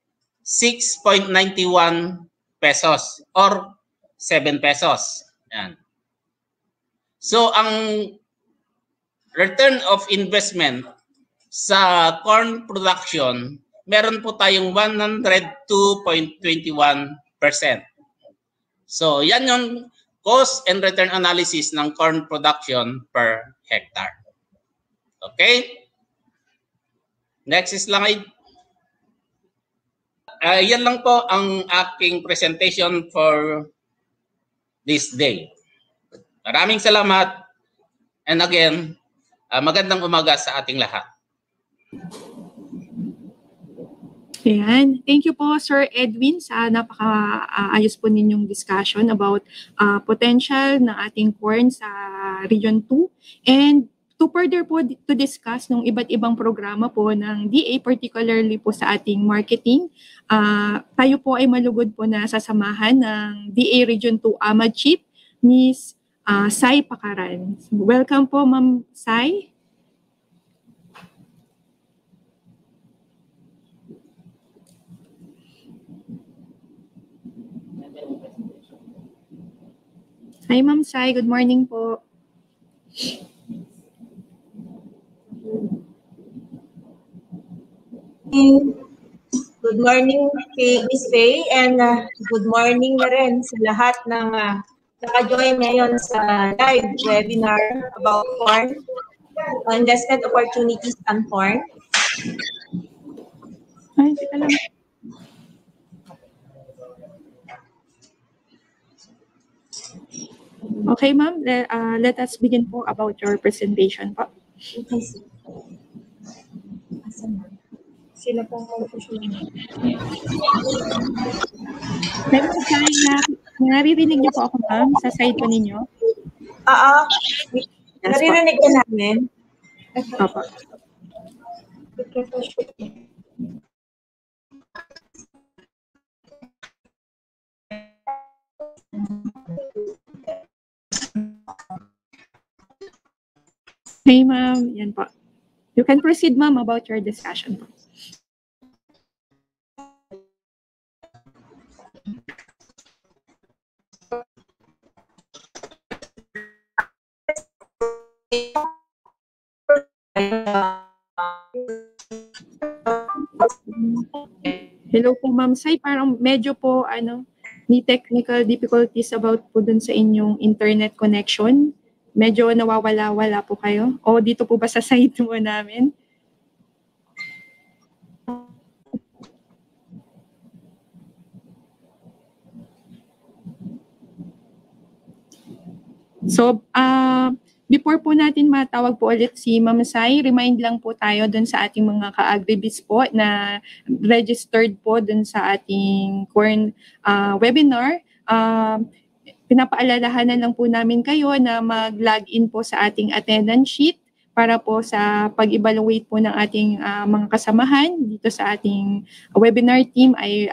6.91 pesos or 7 pesos. Yan. So ang return of investment sa corn production, meron po tayong 102.21%. So, yan yung cost and return analysis ng corn production per hectare. Okay? Next slide. Yan lang po ang aking presentation for this day. Maraming salamat. And again, magandang umaga sa ating lahat. Ayan. Thank you po, Sir Edwin, sa napaka-ayos po ninyong discussion about potential ng ating corn sa Region 2. And to further po to discuss ng iba't ibang programa po ng DA, particularly po sa ating marketing, tayo po ay malugod po na sasamahan ng DA Region 2 AMA Chief, Ms. Sai Pakaran. Welcome po, Ma'am Sai. Hi, Ma'am Sai. Good morning po. Good morning kay Ms. Faye and good morning na rin sa lahat ng naka-join ngayon sa live webinar about corn, investment opportunities on corn. Ay, teka lang. Okay, ma'am. Let us begin po about your presentation po. Okay. Sila pong naririnig niyo po ako, ma'am, sa side po ninyo? Naririnig ka namin? Opo. Hey, ma'am. Yan po. You can proceed, ma'am, about your discussion po. Hello po, Ma'am Sai. Parang medyo po, May technical difficulties about po dun sa inyong internet connection? Medyo nawawala-wala po kayo? O dito po ba sa site mo namin? So, before po natin matawag po ulit si Ma'am Sai, remind lang po tayo dun sa ating mga ka-agribis po na registered po dun sa ating corn webinar. Pinapaalalahanan lang po namin kayo na mag-login po sa ating attendance sheet para po sa pag-evaluate po ng ating mga kasamahan dito sa ating webinar team ay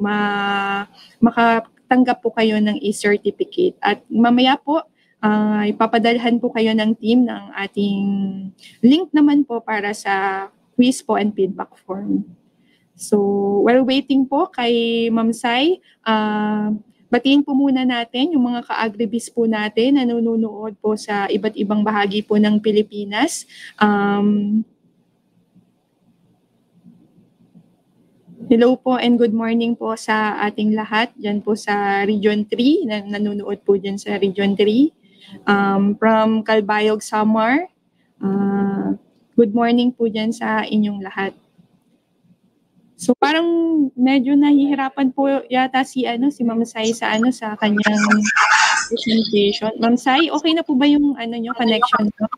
makatanggap po kayo ng e-certificate. At mamaya po, ipapadalhan po kayo ng team ng ating link naman po para sa quiz po and feedback form. So, while waiting po kay Ma'am Sai, batiin po muna natin yung mga ka-agribis po natin na nanonood po sa iba't ibang bahagi po ng Pilipinas. Hello po and good morning po sa ating lahat dyan po sa Region 3, na nanonood po dyan sa Region 3. From Calbayog, Samar, good morning po dyan sa inyong lahat. So parang medyo nahihirapan po yata si Ma'am Sai sa kanyang presentation. Ma'am Sai, okay na po ba yung connection mo?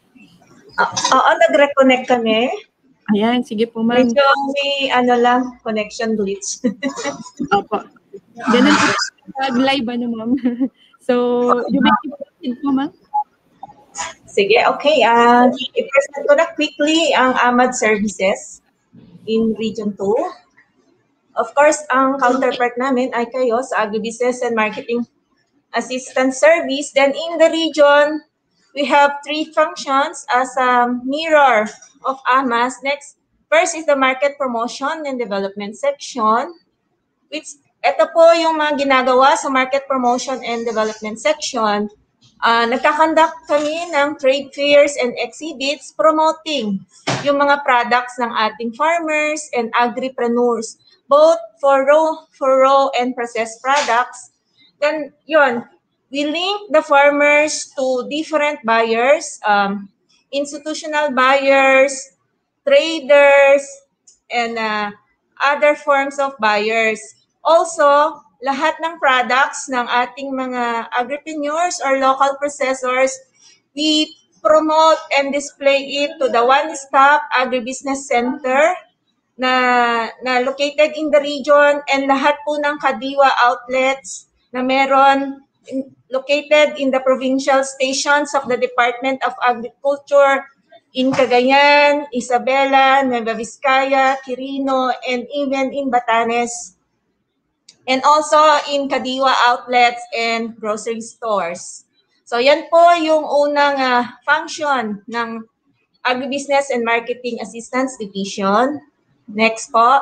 Oo, nag-reconnect kami. Ayan, sige po ma'am. Medyo may connection glitch. Opo. Ganun po live ma'am. So, you may proceed po ma'am. Sige, okay. I-present ko na quickly ang AMAD services in Region 2. Of course, ang counterpart namin ay kayo sa Agribusiness and Marketing Assistance Service. Then in the region, we have 3 functions as a mirror of AMAS. Next, first is the Market Promotion and Development section, which ito po yung mga ginagawa sa Market Promotion and Development section. Nagkakandak kami ng trade fairs and exhibits promoting yung mga products ng ating farmers and agripreneurs, both for raw and processed products. Then yun, we link the farmers to different buyers, institutional buyers, traders, and other forms of buyers. Also, lahat ng products ng ating mga agripreneurs or local processors, we promote and display it to the one-stop agribusiness center na located in the region, and lahat po ng Kadiwa outlets na meron located in the provincial stations of the Department of Agriculture in Cagayan, Isabela, Nueva Vizcaya, Quirino, and even in Batanes. And also in Kadiwa outlets and grocery stores. So yan po yung unang function ng Agribusiness and Marketing Assistance Division. Next po.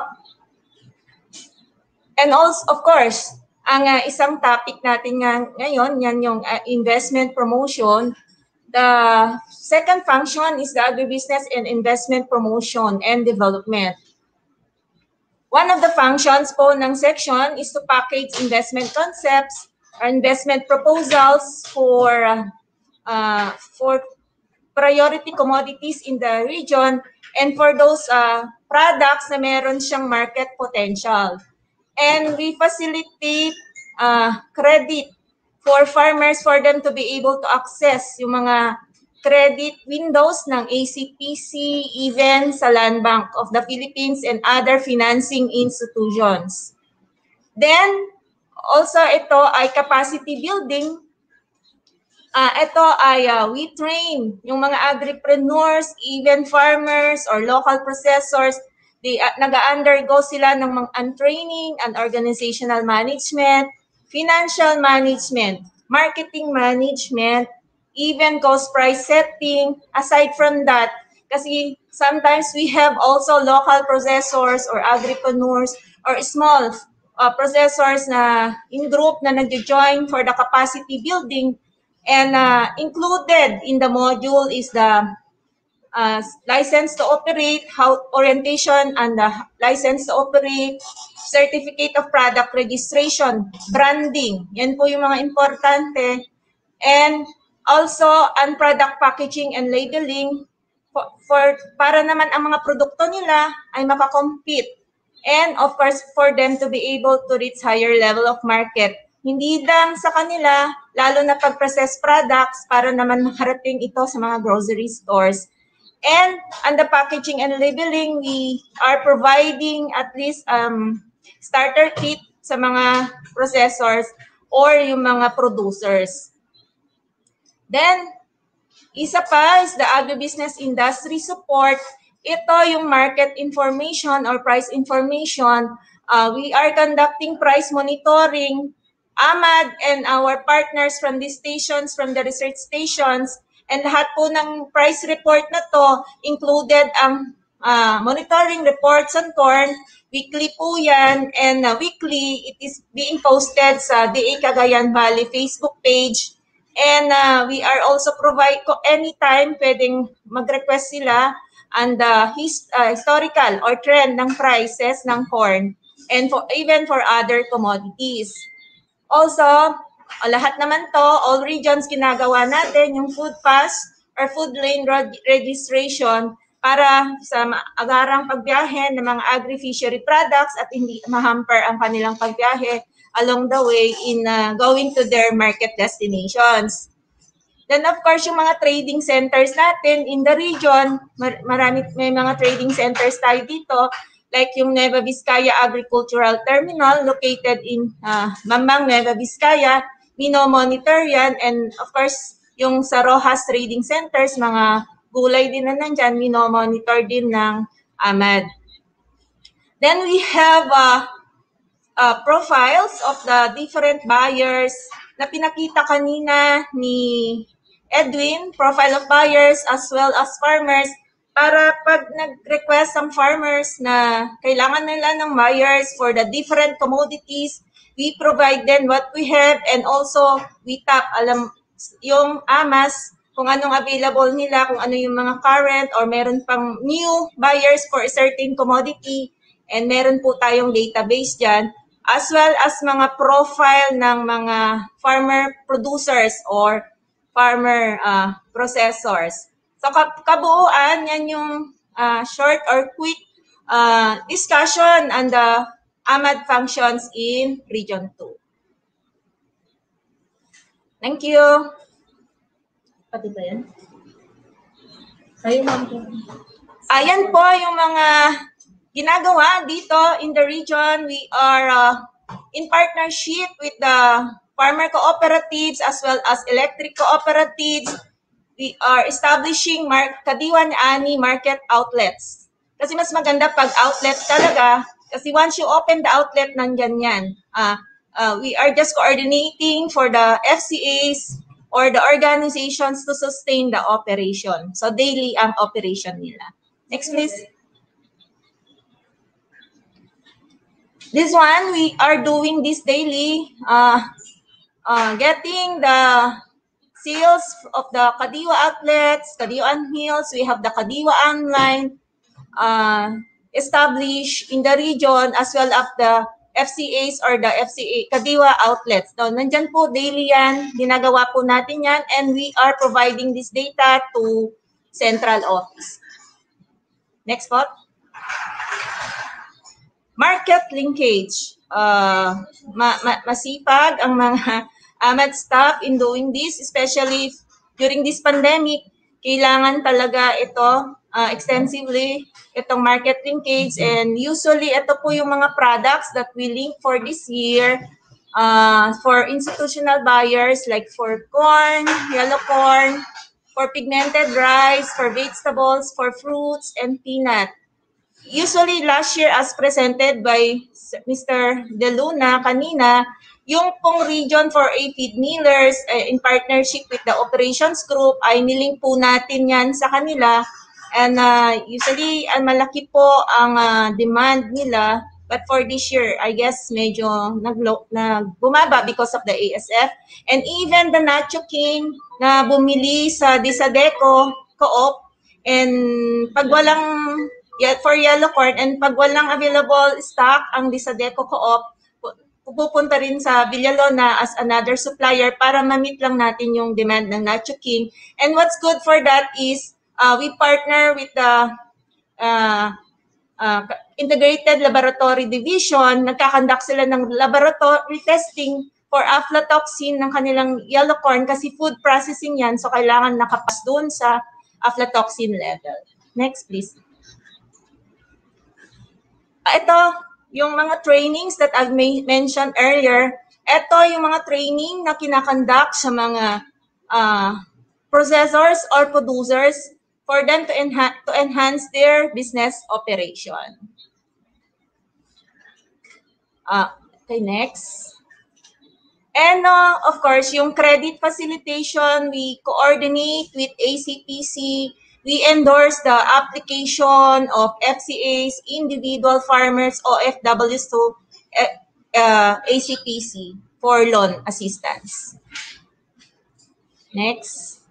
And also, of course, ang isang topic natin ngayon, yan yung investment promotion. The second function is the Agribusiness and Investment Promotion and Development. One of the functions po ng section is to package investment concepts or investment proposals for priority commodities in the region and for those products na meron siyang market potential. And we facilitate credit for farmers for them to be able to access yung mga credit windows ng ACPC, even sa Land Bank of the Philippines and other financing institutions. Then, also ito ay capacity building. Ito ay we train yung mga agripreneurs, even farmers or local processors. Nag-undergo sila ng mga training and organizational management, financial management, marketing management, even cost price setting. Aside from that, kasi sometimes we have also local processors or agripreneurs or small processors na in group na nag-join for the capacity building, and included in the module is the license to operate, how orientation and the license to operate, certificate of product registration, branding. Yan po yung mga importante. And also, product packaging and labeling para naman ang mga produkto nila ay makakompete. And of course, for them to be able to reach higher level of market. Hindi lang sa kanila, lalo na pag-process products para naman makarating ito sa mga grocery stores. And on the packaging and labeling, we are providing at least starter kit sa mga processors or yung mga producers. Then, isa pa is the agribusiness industry support. Ito yung market information or price information. We are conducting price monitoring. AMAD and our partners from the stations, from the research stations, and lahat po ng price report na to, included ang monitoring reports on corn. Weekly po yan, and weekly it is being posted sa DA Cagayan Valley Facebook page. And we are also anytime pwedeng mag-request sila and historical or trend ng prices ng corn and even for other commodities. Also, lahat naman to, all regions ginagawa natin yung food pass or food lane registration para sa agarang pagbiyahe ng mga agri-fishery products at hindi mahamper ang kanilang pagbiyahe along the way in going to their market destinations. Then of course, yung mga trading centers natin in the region, may mga trading centers tayo dito, like yung Nueva Vizcaya Agricultural Terminal located in Mambang, Nueva Vizcaya, Mino Monitor yan, and of course, yung sa Rojas Trading Centers, mga gulay din na nandyan, Mino Monitor din ng AMAD. Then we have profiles of the different buyers na pinakita kanina ni Edwin, profile of buyers as well as farmers, para pag nag-request ang farmers na kailangan nila ng buyers for the different commodities, we provide them what we have, and also we tap yung AMAS kung anong available nila, kung ano yung mga current or meron pang new buyers for a certain commodity, and meron po tayong database dyan, as well as mga profile ng mga farmer producers or farmer processors. So kabuuan, yan yung short or quick discussion on the AMAD functions in Region 2. Thank you. Pati ba yan? Ayan po yung mga ginagawa dito in the region. We are in partnership with the farmer cooperatives as well as electric cooperatives. We are establishing Kadiwa ni Ani market outlets. Kasi mas maganda pag outlet talaga. Kasi once you open the outlet, nandyan yan. We are just coordinating for the FCAs or the organizations to sustain the operation. So daily ang operation nila. Next please. This one, we are doing this daily. Getting the sales of the Kadiwa outlets, Kadiwa Hills, we have the Kadiwa Online established in the region as well as the FCAs or the FCA Kadiwa outlets. So, nandyan po daily yan, ginagawa po natin yan, and we are providing this data to central office. Next po. Market linkage. Masipag ang mga AMAD staff in doing this, especially during this pandemic. Kailangan talaga ito extensively, itong market linkage, and usually ito po yung mga products that we link for this year for institutional buyers like for corn, yellow corn, for pigmented rice, for vegetables, for fruits, and peanut. Usually last year as presented by Mr. De Luna kanina, yung pong region for feed millers in partnership with the operations group ay nilink po natin yan sa kanila, and usually malaki po ang demand nila, but for this year I guess medyo bumaba because of the ASF, and even the Nacho King na bumili sa Disadeco Co-op, and pag walang for yellow corn, and pag walang available stock ang Disadeco Co-op, pupunta rin sa Villalona as another supplier para ma-meet lang natin yung demand ng Nacho King. And what's good for that is we partner with the Integrated Laboratory Division. Nagkakandak sila ng laboratory testing for aflatoxin ng kanilang yellow corn kasi food processing yan, so kailangan nakapas doon sa aflatoxin level. Next, please. Ito, yung mga trainings that I've mentioned earlier, ito yung mga training na kinakandak sa mga processors or producers for them to enhance their business operation. Okay, next. And of course, yung credit facilitation, we coordinate with ACPC. We endorse the application of FCA's individual farmers OFWs to ACPC for loan assistance. Next.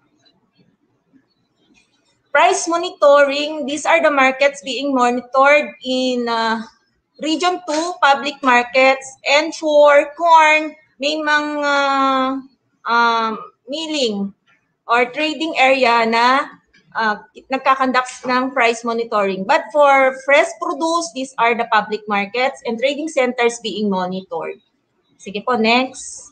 Price monitoring. These are the markets being monitored in Region 2 public markets. And for corn, may mga milling or trading area na nagkakandak ng price monitoring. But for fresh produce, these are the public markets and trading centers being monitored. Sige po, next.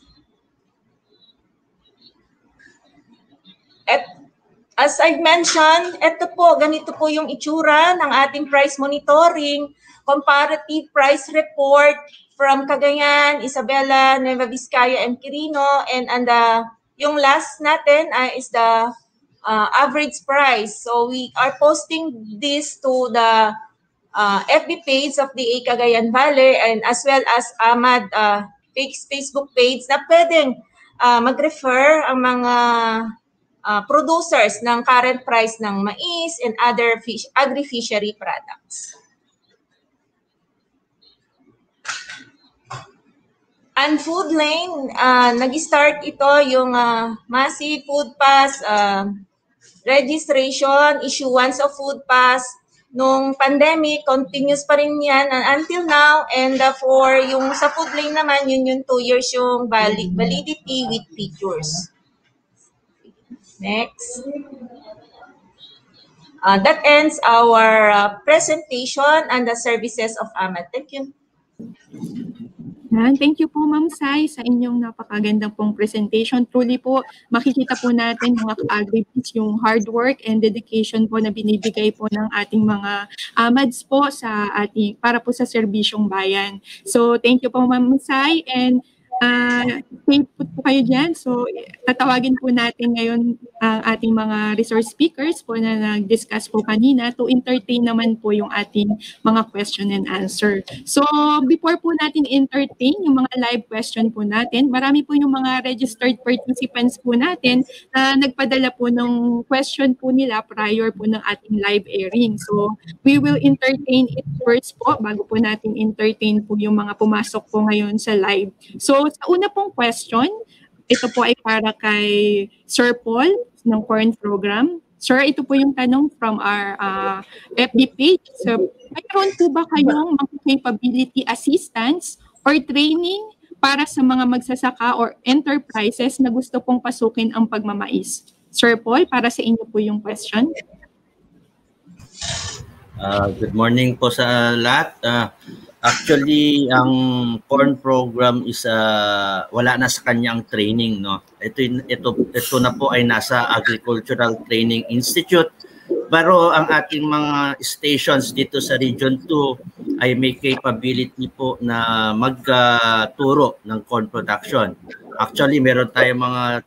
At as I've mentioned, ganito po yung itsura ng ating price monitoring, comparative price report from Cagayan, Isabela, Nueva Vizcaya, and Quirino. And yung last natin is the average price. So we are posting this to the FB page of the Cagayan Valley and as well as AMAD Facebook page na pwedeng mag-refer ang mga producers ng current price ng mais and other agri-fishery products. And food lane, nag-start ito yung massive food pass, registration, issuance of food pass. Nung pandemic, continuous pa rin yan until now. And for yung sa food lane naman, yun yung 2 years yung validity with features. Next. That ends our presentation and the services of AMAD. Thank you. Thank you po, Ma'am Sai, sa inyong napakagandang pong presentation. Truly po, makikita po natin mga ka-agribites yung hard work and dedication po na binibigay po ng ating mga AMADs po sa para po sa serbisyong bayan. So, thank you po, Ma'am Sai, and put po kayo dyan. So, tatawagin po natin ngayon ang ating mga resource speakers po na nag-discuss po kanina to entertain naman po yung ating mga question and answer. So, before po natin entertain yung mga live question po natin, marami po yung mga registered participants po natin na nagpadala po ng question po nila prior po ng ating live airing. So, we will entertain it first po bago po natin entertain po yung mga pumasok po ngayon sa live. So, sa una pong question, ito po ay para kay Sir Paul ng Corn Program. Sir, ito po yung tanong from our FB page. So, mayroon po ba kayong mga capability assistance or training para sa mga magsasaka or enterprises na gusto pong pasukin ang pagmamais? Sir Paul, para sa inyo po yung question. Good morning po sa lahat. Actually, ang corn program is wala na sa kanyang training, no. Ito na po ay nasa Agricultural Training Institute. Pero ang ating mga stations dito sa Region 2 ay may capability po na magturo ng corn production. Actually, meron tayong mga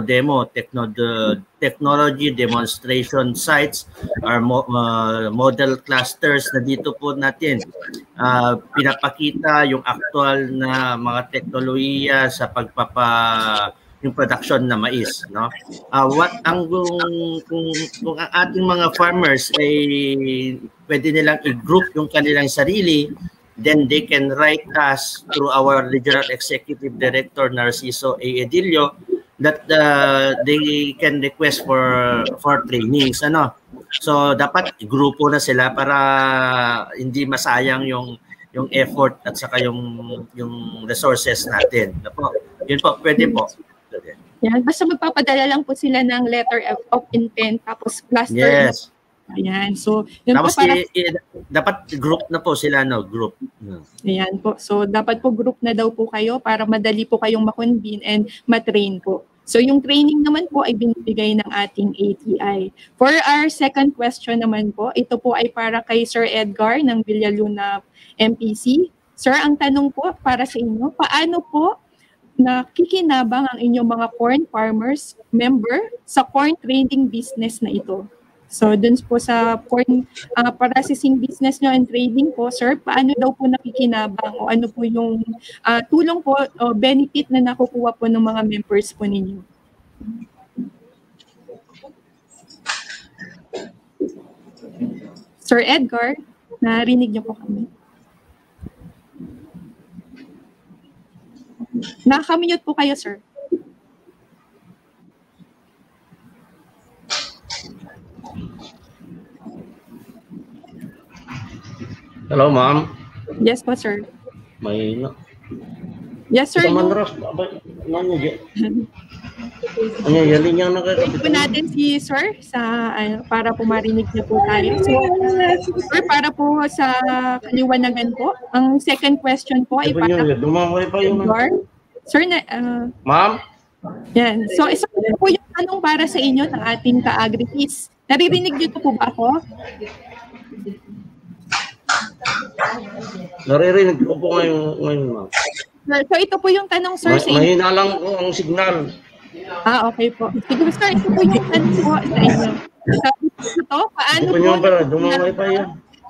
technology demonstration sites or model clusters na dito po natin. Pinapakita yung actual na mga teknolohiya sa yung production na mais, no? Kung ang ating mga farmers ay pwede nilang i-group yung kanilang sarili, then they can write us through our Regional Executive Director Narciso A. Edilio that they can request for trainings. So dapat grupo na sila para hindi masayang yung effort at saka yung resources natin. Po. Yun po, pwede po. Yan, basta magpapadala lang po sila ng letter of intent tapos cluster. Yes. Ayan. So, yun tapos po para dapat group na po sila, no? Group. Ayan po. So, dapat po group na daw po kayo para madali po kayong makonvene and matrain po. So, yung training naman po ay binibigay ng ating ATI. For our second question naman po, ito po ay para kay Sir Edgar ng Villaluna MPC. Sir, ang tanong po para sa inyo, paano po nakikinabang ang inyong mga corn farmers member sa corn trading business na ito? So, dun po sa corn processing business nyo and trading po, sir, paano daw po nakikinabang o ano po yung tulong po o benefit na nakukuha po ng mga members po ninyo? Sir Edgar, narinig niyo po kami. Naka-mute po kayo, sir. Hello, ma'am. Yes po, sir. May Yes, sir. Ano yali niya na kayo. Wait po natin si sir para po marinig na po tayo. So, sir, para po sa kaliwanagan po, ang second question po ay para dumaway pa yung sir na ma'am. Yan. So, isa po yung tanong para sa inyo ng ating ka-agri-peace. Naririnig niyo po ba ako? Naririnig ko po ngayon, ma'am. So, ito po yung tanong, sir. Mahina lang po ang signal. Okay po. Sige, sir, ito po yung tanong po sa inyo. Sabi po ito, paano po dumaway pa yan.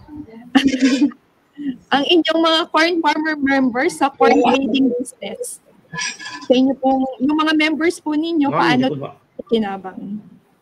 ang inyong mga corn farmer members sa corn trading business? Sa inyo po, yung mga members po ninyo, paano kinabang?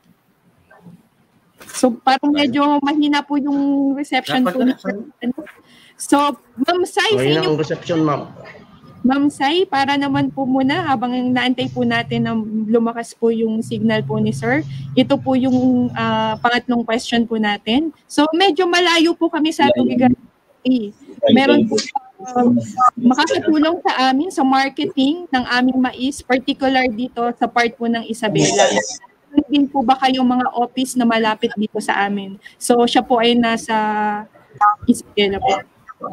So, parang medyo mahina po yung reception po. So, Ma'am Sai, sa inyo. Mahina ang reception, ma'am. Ma'am Sai, para naman po muna, habang naantay po natin na lumakas po yung signal po ni Sir, ito po yung pangatlong question po natin. So, medyo malayo po kami sa Tugigan. Meron po makakatulong sa amin sa marketing ng aming mais, particular dito sa part po ng Isabela. Din po ba kayong mga office na malapit dito sa amin? So, siya po ay nasa Isabela po.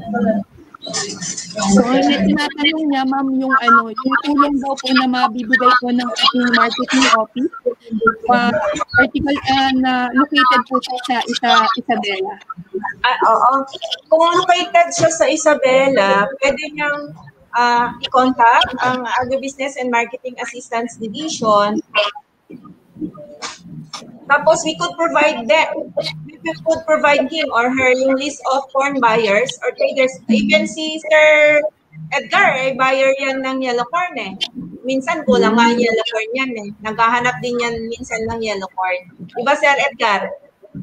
So, tinatanong niya, ma'am, yung tulong daw po na mabibigay po ng ating marketing office, particular na located po siya sa Isabela. Oo. Kung located siya sa Isabela, pwede niyang i-contact ang Agribusiness and Marketing Assistance Division. Tapos we could provide him or her yung list of corn buyers or traders. Even si Sir Edgar ay buyer yan ng yellow corn eh. Minsan kulang nga yung yellow corn yan eh. Naghahanap din yan minsan ng yellow corn. Diba, Sir Edgar?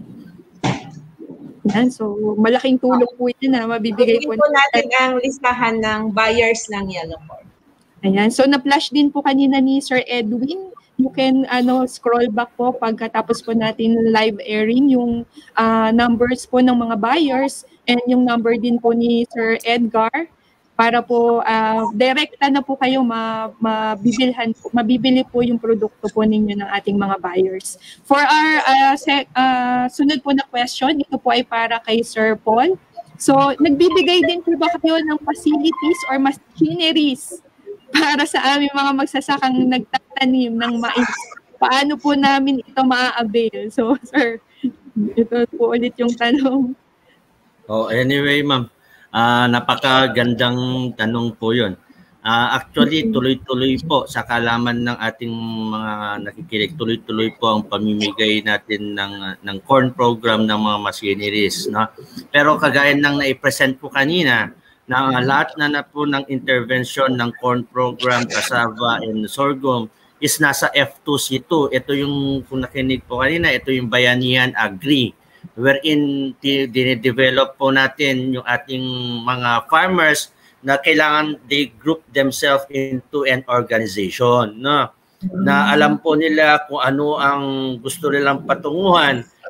Yan, so malaking tulong po ito na mabibigay po natin ang listahan ng buyers ng yellow corn. Ayan, so na-flash din po kanina ni Sir Edwin. You can scroll back po pagkatapos po natin live airing yung numbers po ng mga buyers and yung number din po ni Sir Edgar para po direkta na po kayo mabibili po yung produkto po ninyo ng ating mga buyers. For our sunod po na question, ito po ay para kay Sir Paul. So, nagbibigay din po ba kayo ng facilities or machineries para sa aming mga magsasakang nagtatanim ng mais? Paano po namin ito maa-avail? So, sir, ito po ulit yung tanong. Anyway, ma'am, napakagandang tanong po yun. Actually, tuloy-tuloy po sa kaalaman ng ating mga nakikinig, tuloy-tuloy po ang pamimigay natin ng corn program ng mga machineries. No? Pero kagaya ng nai-present po kanina, na lahat na po ng intervention ng corn program, cassava, and sorghum is nasa F2C2. Ito yung, kung nakinig po kanina, ito yung Bayanihan Agri, wherein dine-develop po natin yung ating mga farmers na kailangan they group themselves into an organization. No? Na alam po nila kung ano ang gusto nilang patunguhan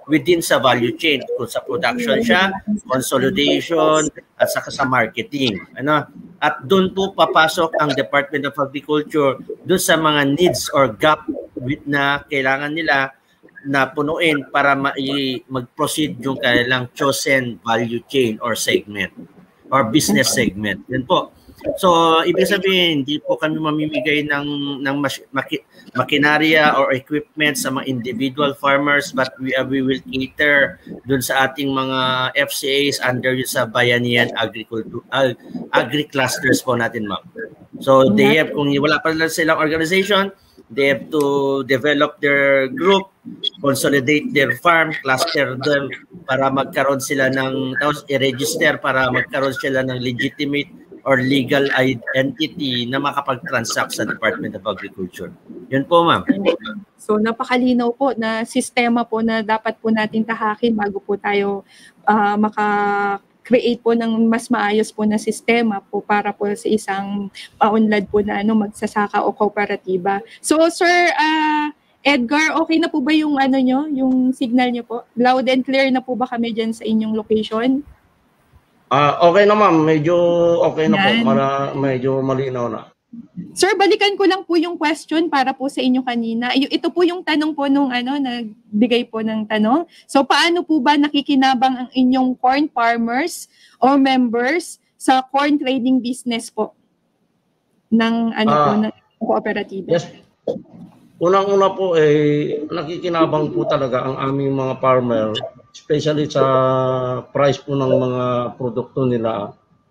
within sa value chain, kung sa production siya, consolidation, at saka sa marketing. At doon po papasok ang Department of Agriculture doon sa mga needs or gap na kailangan nila na punuin para mag-proceed yung kanilang chosen value chain or segment or business segment. Yan po. So, ibig sabihin, hindi po kami mamimigay ng makinarya or equipment sa mga individual farmers, but we will cater dun sa ating mga FCAs under sa Bayanihan Agri-clusters po natin, ma'am. So, they have, kung wala pa lang silang organization, they have to develop their group, consolidate their farm, cluster them para magkaroon sila ng, tapos i-register para magkaroon sila ng legitimate or legal entity na makapag-transact sa Department of Agriculture. Yun po, ma'am. So napakalinaw po na sistema po na dapat po natin tahakin bago po tayo maka-create po ng mas maayos po na sistema po para po sa isang paunlad po na magsasaka o kooperatiba. So sir, Edgar, okay na po ba yung yung signal niyo po? Loud and clear na po ba kami dyan sa inyong location? Okay na ma'am, medyo okay na po, medyo malinaw na. Sir, balikan ko lang po yung question para po sa inyo kanina. Ito po yung tanong po nung nagbigay po ng tanong. So paano po ba nakikinabang ang inyong corn farmers or members sa corn trading business po ng ng kooperatiba? Yes. Unang-una po nakikinabang po talaga ang aming mga farmer, especially sa price po ng mga produkto nila.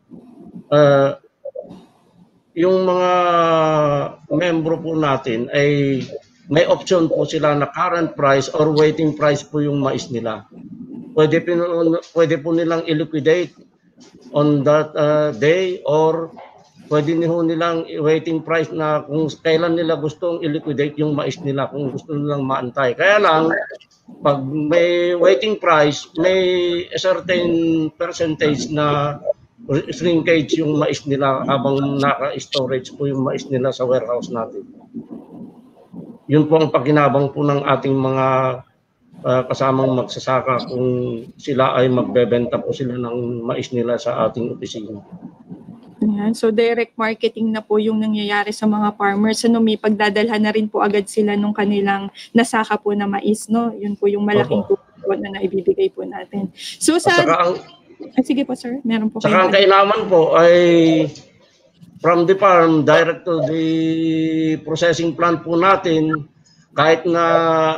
Yung mga membro po natin ay may option po sila na current price or waiting price po yung mais nila. Pwede po nilang i-liquidate on that day, or pwede nilang waiting price na kung kailan nila gustong i-liquidate yung mais nila, kung gusto nilang maantay. Kaya lang, pag may waiting price, may a certain percentage na shrinkage yung mais nila habang naka-storage po yung mais nila sa warehouse natin. Yun po ang pakinabang po ng ating mga kasamang magsasaka kung sila ay magbebenta po sila ng mais nila sa ating opisina. Yan. So direct marketing na po yung nangyayari sa mga farmers. May pagdadalhan na rin po agad sila nung kanilang nasaka po na mais, no? Yun po yung malaking tulong na naibibigay po natin. So sa sige po sir, meron po kayo. Saka ang kainaman po ay from the farm direct to the processing plant po natin, kahit na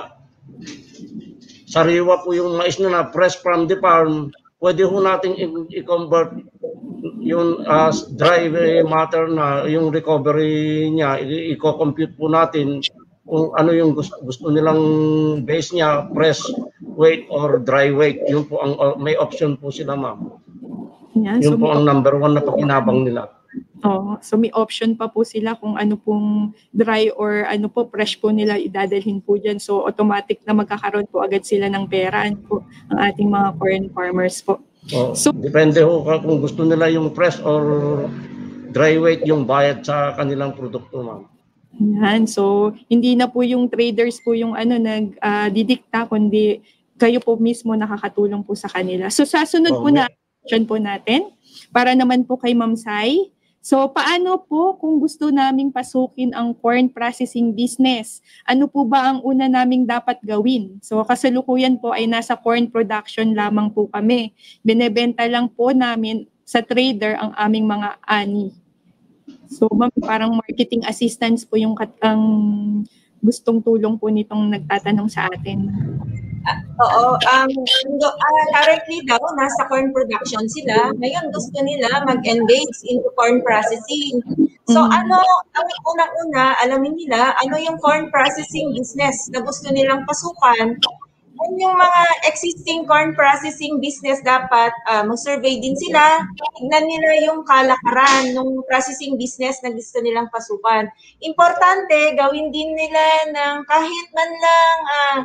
sariwa po yung mais na fresh from the farm, pwede ho natin i-convert yung as dry matter na yung recovery niya, i-compute po natin kung ano yung gusto nilang base niya, fresh weight or dry weight. Yun po ang may option po sila, ma'am. Yan, yun po ang number one na pakinabang nila. So may option pa po sila kung ano pong dry or fresh po nila idadalhin po dyan. So automatic na magkakaroon po agad sila ng pera po ang ating mga corn farmers po. So depende ho kung gusto nila yung fresh or dry weight yung bayad sa kanilang produkto, ma'am. Yan. So hindi na po yung traders po yung nagdidikta, kundi kayo po mismo nakakatulong po sa kanila. So sa sunod po na question po natin para naman po kay Ma'am Sai. So paano po kung gusto naming pasukin ang corn processing business? Ano po ba ang una naming dapat gawin? So kasalukuyan po ay nasa corn production lamang po kami. Binebenta lang po namin sa trader ang aming mga ani. So ma'am, parang marketing assistance po yung ang gustong tulong po nitong nagtatanong sa atin. Oo. Currently daw, nasa corn production sila. Ngayon gusto nila mag-engage into corn processing. So ang unang-una, alamin nila, ano yung corn processing business na gusto nilang pasukan. Kung yung mga existing corn processing business dapat mag-survey din sila, tignan nila yung kalakaran ng processing business na gusto nilang pasukan. Importante, gawin din nila ng kahit man lang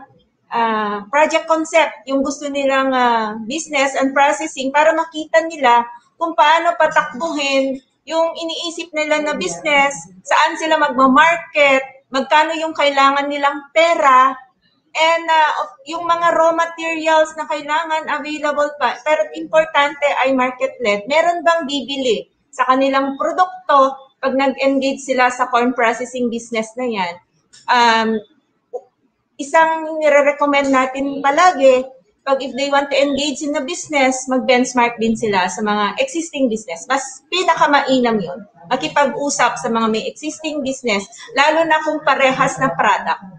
project concept, yung gusto nilang business and processing para makita nila kung paano patakbuhin yung iniisip nila na business, saan sila magma-market, magkano yung kailangan nilang pera And yung mga raw materials na kailangan available pa, pero importante ay market-led. Meron bang bibili sa kanilang produkto pag nag-engage sila sa corn processing business na yan? Isang nire-recommend natin palagi, pag if they want to engage in the business, mag-benchmark din sila sa mga existing business. Mas pinakamainam yun. Makipag-usap sa mga may existing business, lalo na kung parehas na product.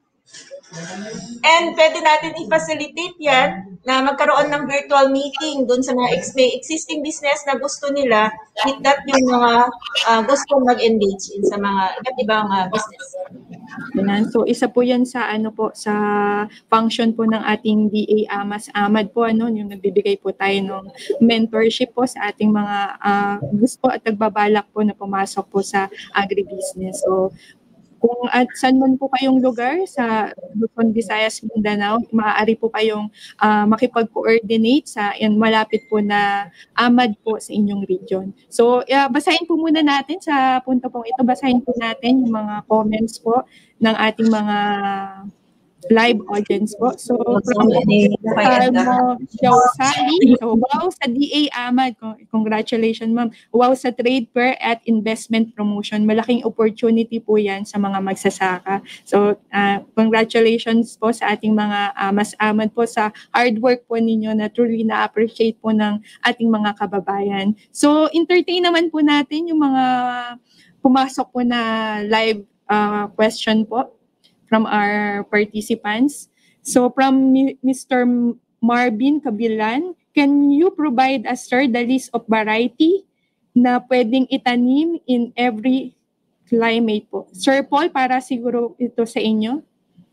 And pwede natin i-facilitate yan na magkaroon ng virtual meeting doon sa mga may existing business na gusto nila, with that yung mga gusto mag-engage in sa mga iba't ibang business. So isa po yan sa sa function po ng ating DA AMAS AMAD po, yung nagbibigay po tayo ng mentorship po sa ating mga gusto at nagbabalak po na pumasok po sa agribusiness. So kung at saan man po kayong lugar sa Luzon, Visayas, Mindanao, maaari po kayong makipag-coordinate sa malapit po na AMAD po sa inyong region. So, basahin po muna natin sa punto pong ito, basahin po natin yung mga comments po ng ating mga live audience po. So, from Sally, so wow sa DA AMAD, congratulations ma'am. Wow sa trade fair at investment promotion. Malaking opportunity po yan sa mga magsasaka. So, congratulations po sa ating mga AMAS AMAD po sa hard work po ninyo na truly na-appreciate po ng ating mga kababayan. So, entertain naman po natin yung mga pumasok po na live question po from our participants. So from Mr. Marvin Kabilan, can you provide us, sir, the list of variety na pwedeng itanim in every climate po? Sir Paul, para siguro ito sa inyo.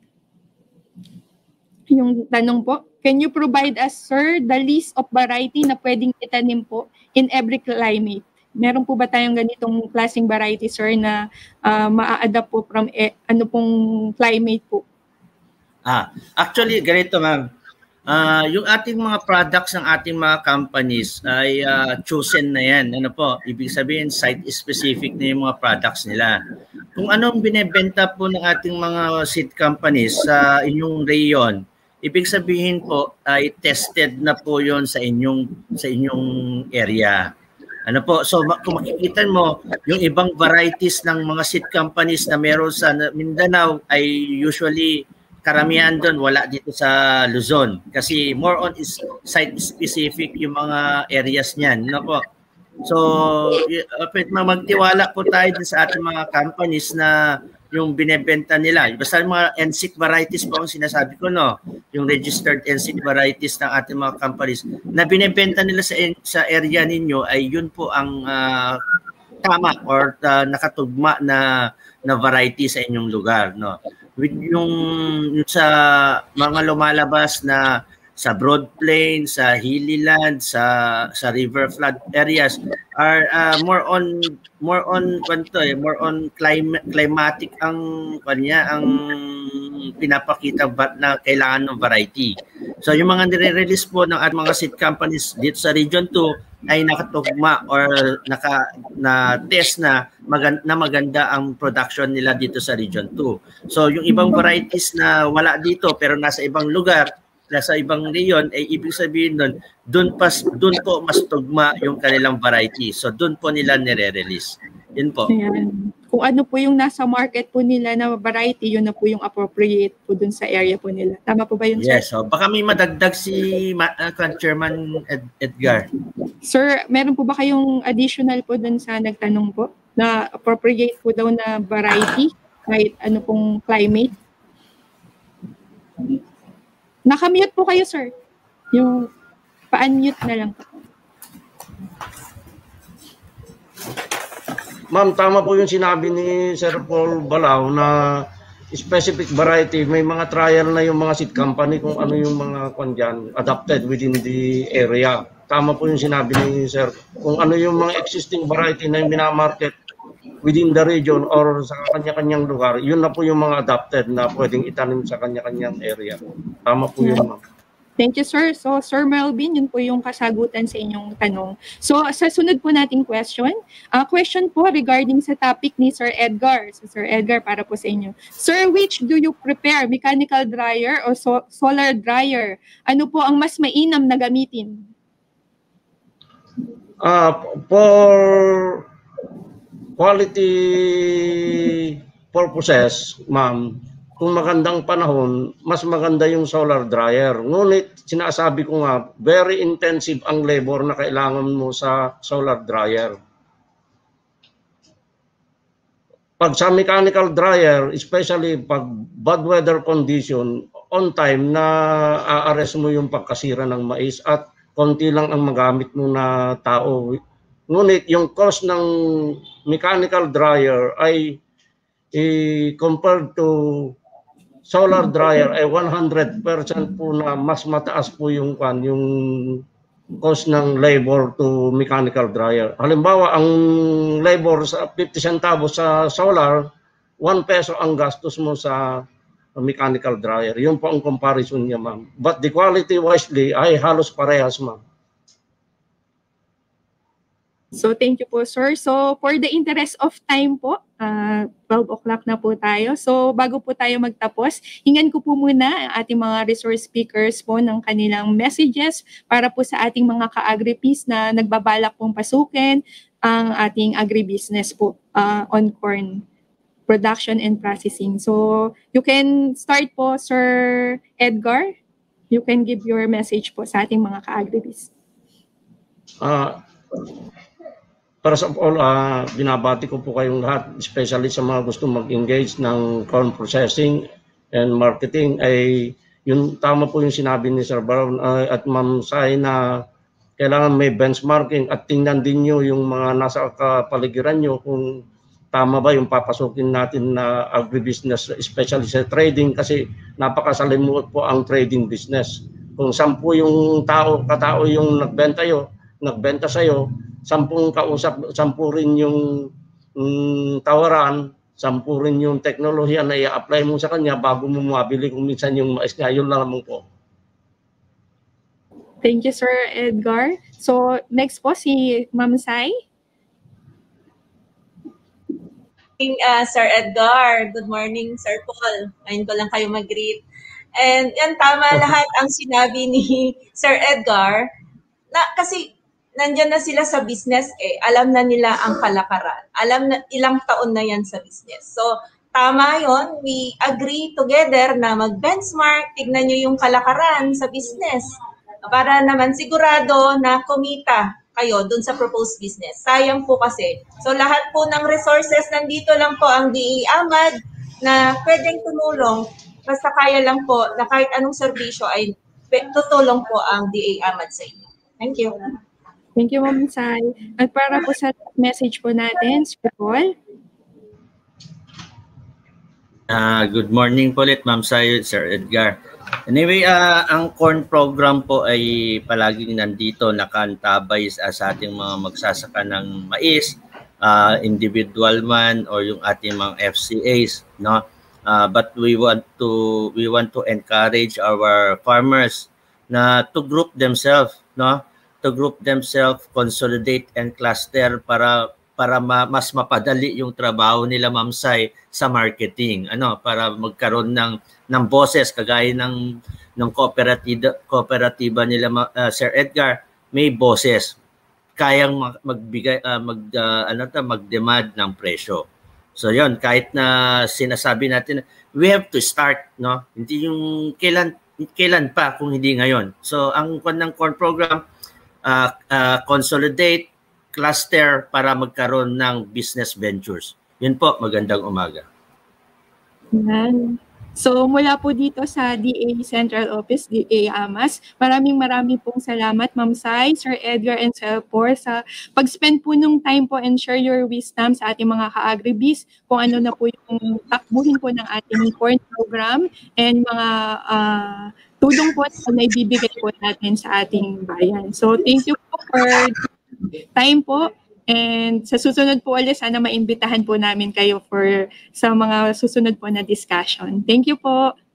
Yung tanong po, can you provide us, sir, the list of variety na pwedeng itanim po in every climate? Meron po ba tayong ganitong klaseng variety, sir, na maa-adapt po from ano pong climate po? Actually, ganito ma'am. Yung ating mga products ng ating mga companies ay chosen na yan. Ano po? Ibig sabihin, site-specific na yung mga products nila. Kung anong binebenta po ng ating mga seed companies sa inyong rayon, ibig sabihin po ay tested na po yon sa inyong area. Ano po, so kung makikita mo, yung ibang varieties ng mga seed companies na meron sa Mindanao ay usually karamihan doon wala dito sa Luzon kasi more on is site specific yung mga areas niyan, no po. So magtiwala po tayo din sa ating mga companies na yung binebenta nila. Basta mga NSIC varieties po ang sinasabi ko, no? Yung registered NSIC varieties ng ating mga companies na binebenta nila sa area ninyo ay yun po ang tama or nakatugma na variety sa inyong lugar, no? With yung sa mga lumalabas na sa broad plain, sa hilly land, sa river flood areas are more on climatic ang pinapakita na kailangan ng variety. So yung mga nire-release po ng at mga seed companies dito sa Region 2 ay nakatugma or na-test na maganda ang production nila dito sa Region 2. So yung ibang varieties na wala dito pero nasa ibang lugar, nasa ibang reyon, ay ibig sabihin doon po mas tugma yung kanilang variety. So doon po nila nire-release. Yun po. Ayan. Kung ano po yung nasa market po nila na variety, yun na po yung appropriate po doon sa area po nila. Tama po ba yun, sir? Yes. So baka may madagdag si Chairman Edgar. Sir, meron po ba kayong additional po doon sa nagtanong po na appropriate po daw na variety kahit ano pong climate? Nakamute po kayo, sir. Yung pa-unmute na lang po. Ma'am, tama po yung sinabi ni Sir Paul Balao na specific variety. May mga trial na yung mga seed company kung ano yung mga adapted within the area. Tama po yung sinabi ni Sir. Kung ano yung mga existing variety na yung minamarket within the region or sa kanya-kanyang lugar, yun na po yung mga adapted na pwedeng itanim sa kanya-kanyang area. Tama po yun, ma'am. Thank you, sir. So, Sir Melvin, yun po yung kasagutan sa inyong tanong. So, sa sunod po nating question, question po regarding sa topic ni Sir Edgar. So, Sir Edgar, para po sa inyo. Sir, which do you prepare, mechanical dryer or solar dryer? Ano po ang mas mainam na gamitin? For quality purposes, ma'am, kung magandang panahon, mas maganda yung solar dryer. Ngunit, sinasabi ko nga, very intensive ang labor na kailangan mo sa solar dryer. Pag sa mechanical dryer, especially pag bad weather condition, on time na aares mo yung pagkasira ng mais at konti lang ang magamit mo na tao. Ngunit yung cost ng mechanical dryer ay compared to solar dryer ay 100% po na mas mataas po yung cost ng labor to mechanical dryer. Halimbawa, ang labor sa 50 centavos sa solar, 1 peso ang gastos mo sa mechanical dryer. Yun po ang comparison niya, ma'am. But the quality wisely ay halos parehas, ma'am. So, thank you po, sir. So, for the interest of time po, 12 o'clock na po tayo. So, bago po tayo magtapos, hingan ko po muna ang ating mga resource speakers po ng kanilang messages para po sa ating mga ka-agri-peas na nagbabalak pong pasukin ang ating agribusiness po on corn production and processing. So, you can start po, Sir Edgar. You can give your message po sa ating mga ka-agri-peas. Para sa all, binabati ko po kayong lahat, especially sa mga gusto mag-engage ng corn processing and marketing. Ay yun, tama po yung sinabi ni Sir Brown at Ma'am Sai na kailangan may benchmarking at tingnan din nyo yung mga nasa kapaligiran nyo kung tama ba yung papasukin natin na agribusiness, especially sa trading, kasi napakasalimuot po ang trading business. Kung 10 yung katao yung nagbenta sa'yo, 10 kausap, 10 rin yung tawaran, 10 rin yung teknolohiya na i-apply mo sa kanya bago mo mabili kung minsan yung mais niya. Yun lang naman po. Thank you, Sir Edgar. So, next po si Ma'am Sai. Sir Edgar. Good morning, Sir Paul. Ngayon ko lang kayo mag-greet. And yan, tama lahat ang sinabi ni Sir Edgar. Kasi nandyan na sila sa business alam na nila ang kalakaran. Alam na ilang taon na yan sa business. So, tama yon. We agree together na mag-benchmark, tignan nyo yung kalakaran sa business para naman sigurado na kumita kayo dun sa proposed business. Sayang po kasi. So, lahat po ng resources, nandito lang po ang DA-AMAD na pwedeng tumulong. Basta kaya lang po na kahit anong serbisyo ay tutulong po ang DA-AMAD sa inyo. Thank you. Thank you, Ma'am Sai. At para po sa message po natin, Sir Paul. Good morning po ulit, Ma'am Sai, Sir Edgar. Anyway, ang corn program po ay palaging nandito, nakaantabay sa ating mga magsasaka ng mais, individual man or yung ating mga FCAs, no? But we want to encourage our farmers na to group themselves, no? To group themselves, consolidate and cluster para mas mapadali yung trabaho nila, Ma'am Sai, sa marketing, para magkaroon ng boses kagaya ng kooperatiba nila, Sir Edgar, may boses kayang magbigay mag-demand ng presyo. So yon, kahit na sinasabi natin we have to start, no? Hindi yung kailan pa kung hindi ngayon. So ang corn program, consolidate, cluster para magkaroon ng business ventures. Yun po, magandang umaga. Yan. So mula po dito sa DA Central Office, DA AMAS, maraming pong salamat, Ma'am Sai, Sir Edgar, and Sir Paul sa pag-spend po nung time po and share your wisdom sa ating mga ka-agri-biz, kung ano na po yung takbuhin po ng ating corn program and mga tulong po na ibibigay po natin sa ating bayan. So thank you po for time po, and sa susunod po ulit sana maimbitahan po namin kayo sa mga susunod po na discussion. Thank you po.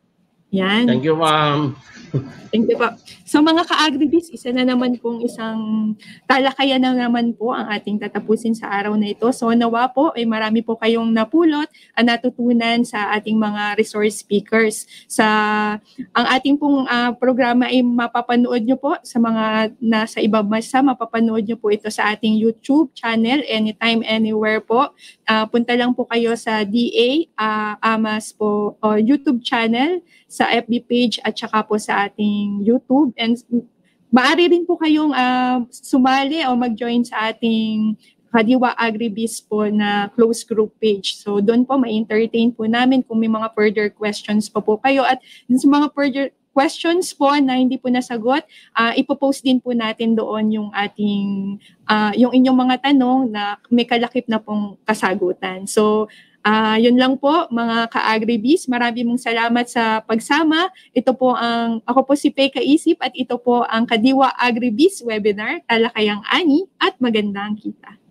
Yan. Thank you, ma'am. Thank you po. So mga ka-Agribiz, isa na naman pong isang talakayan na naman po ang ating tatapusin sa araw na ito. So nawa po ay marami po kayong napulot at natutunan sa ating mga resource speakers. Ang ating pong programa ay mapapanood nyo po sa mga nasa ibang bansa. Mapapanood nyo po ito sa ating YouTube channel anytime, anywhere po. Punta lang po kayo sa DA AMAS po YouTube channel, sa FB page at saka po sa ating YouTube. And maaari rin po kayong sumali o mag-join sa ating Kadiwa Agribiz po na close group page. So doon po ma-entertain po namin kung may mga further questions pa po kayo. At sa mga further questions po na hindi po nasagot, ipopost din po natin doon yung ating, yung inyong mga tanong na may kalakip na pong kasagutan. So yun lang po mga ka-Agribiz. Maraming salamat sa pagsama. Ako po si Pei Kaisip at ito po ang Kadiwa Agribiz webinar, Talakayang Ani at Magandang Kita.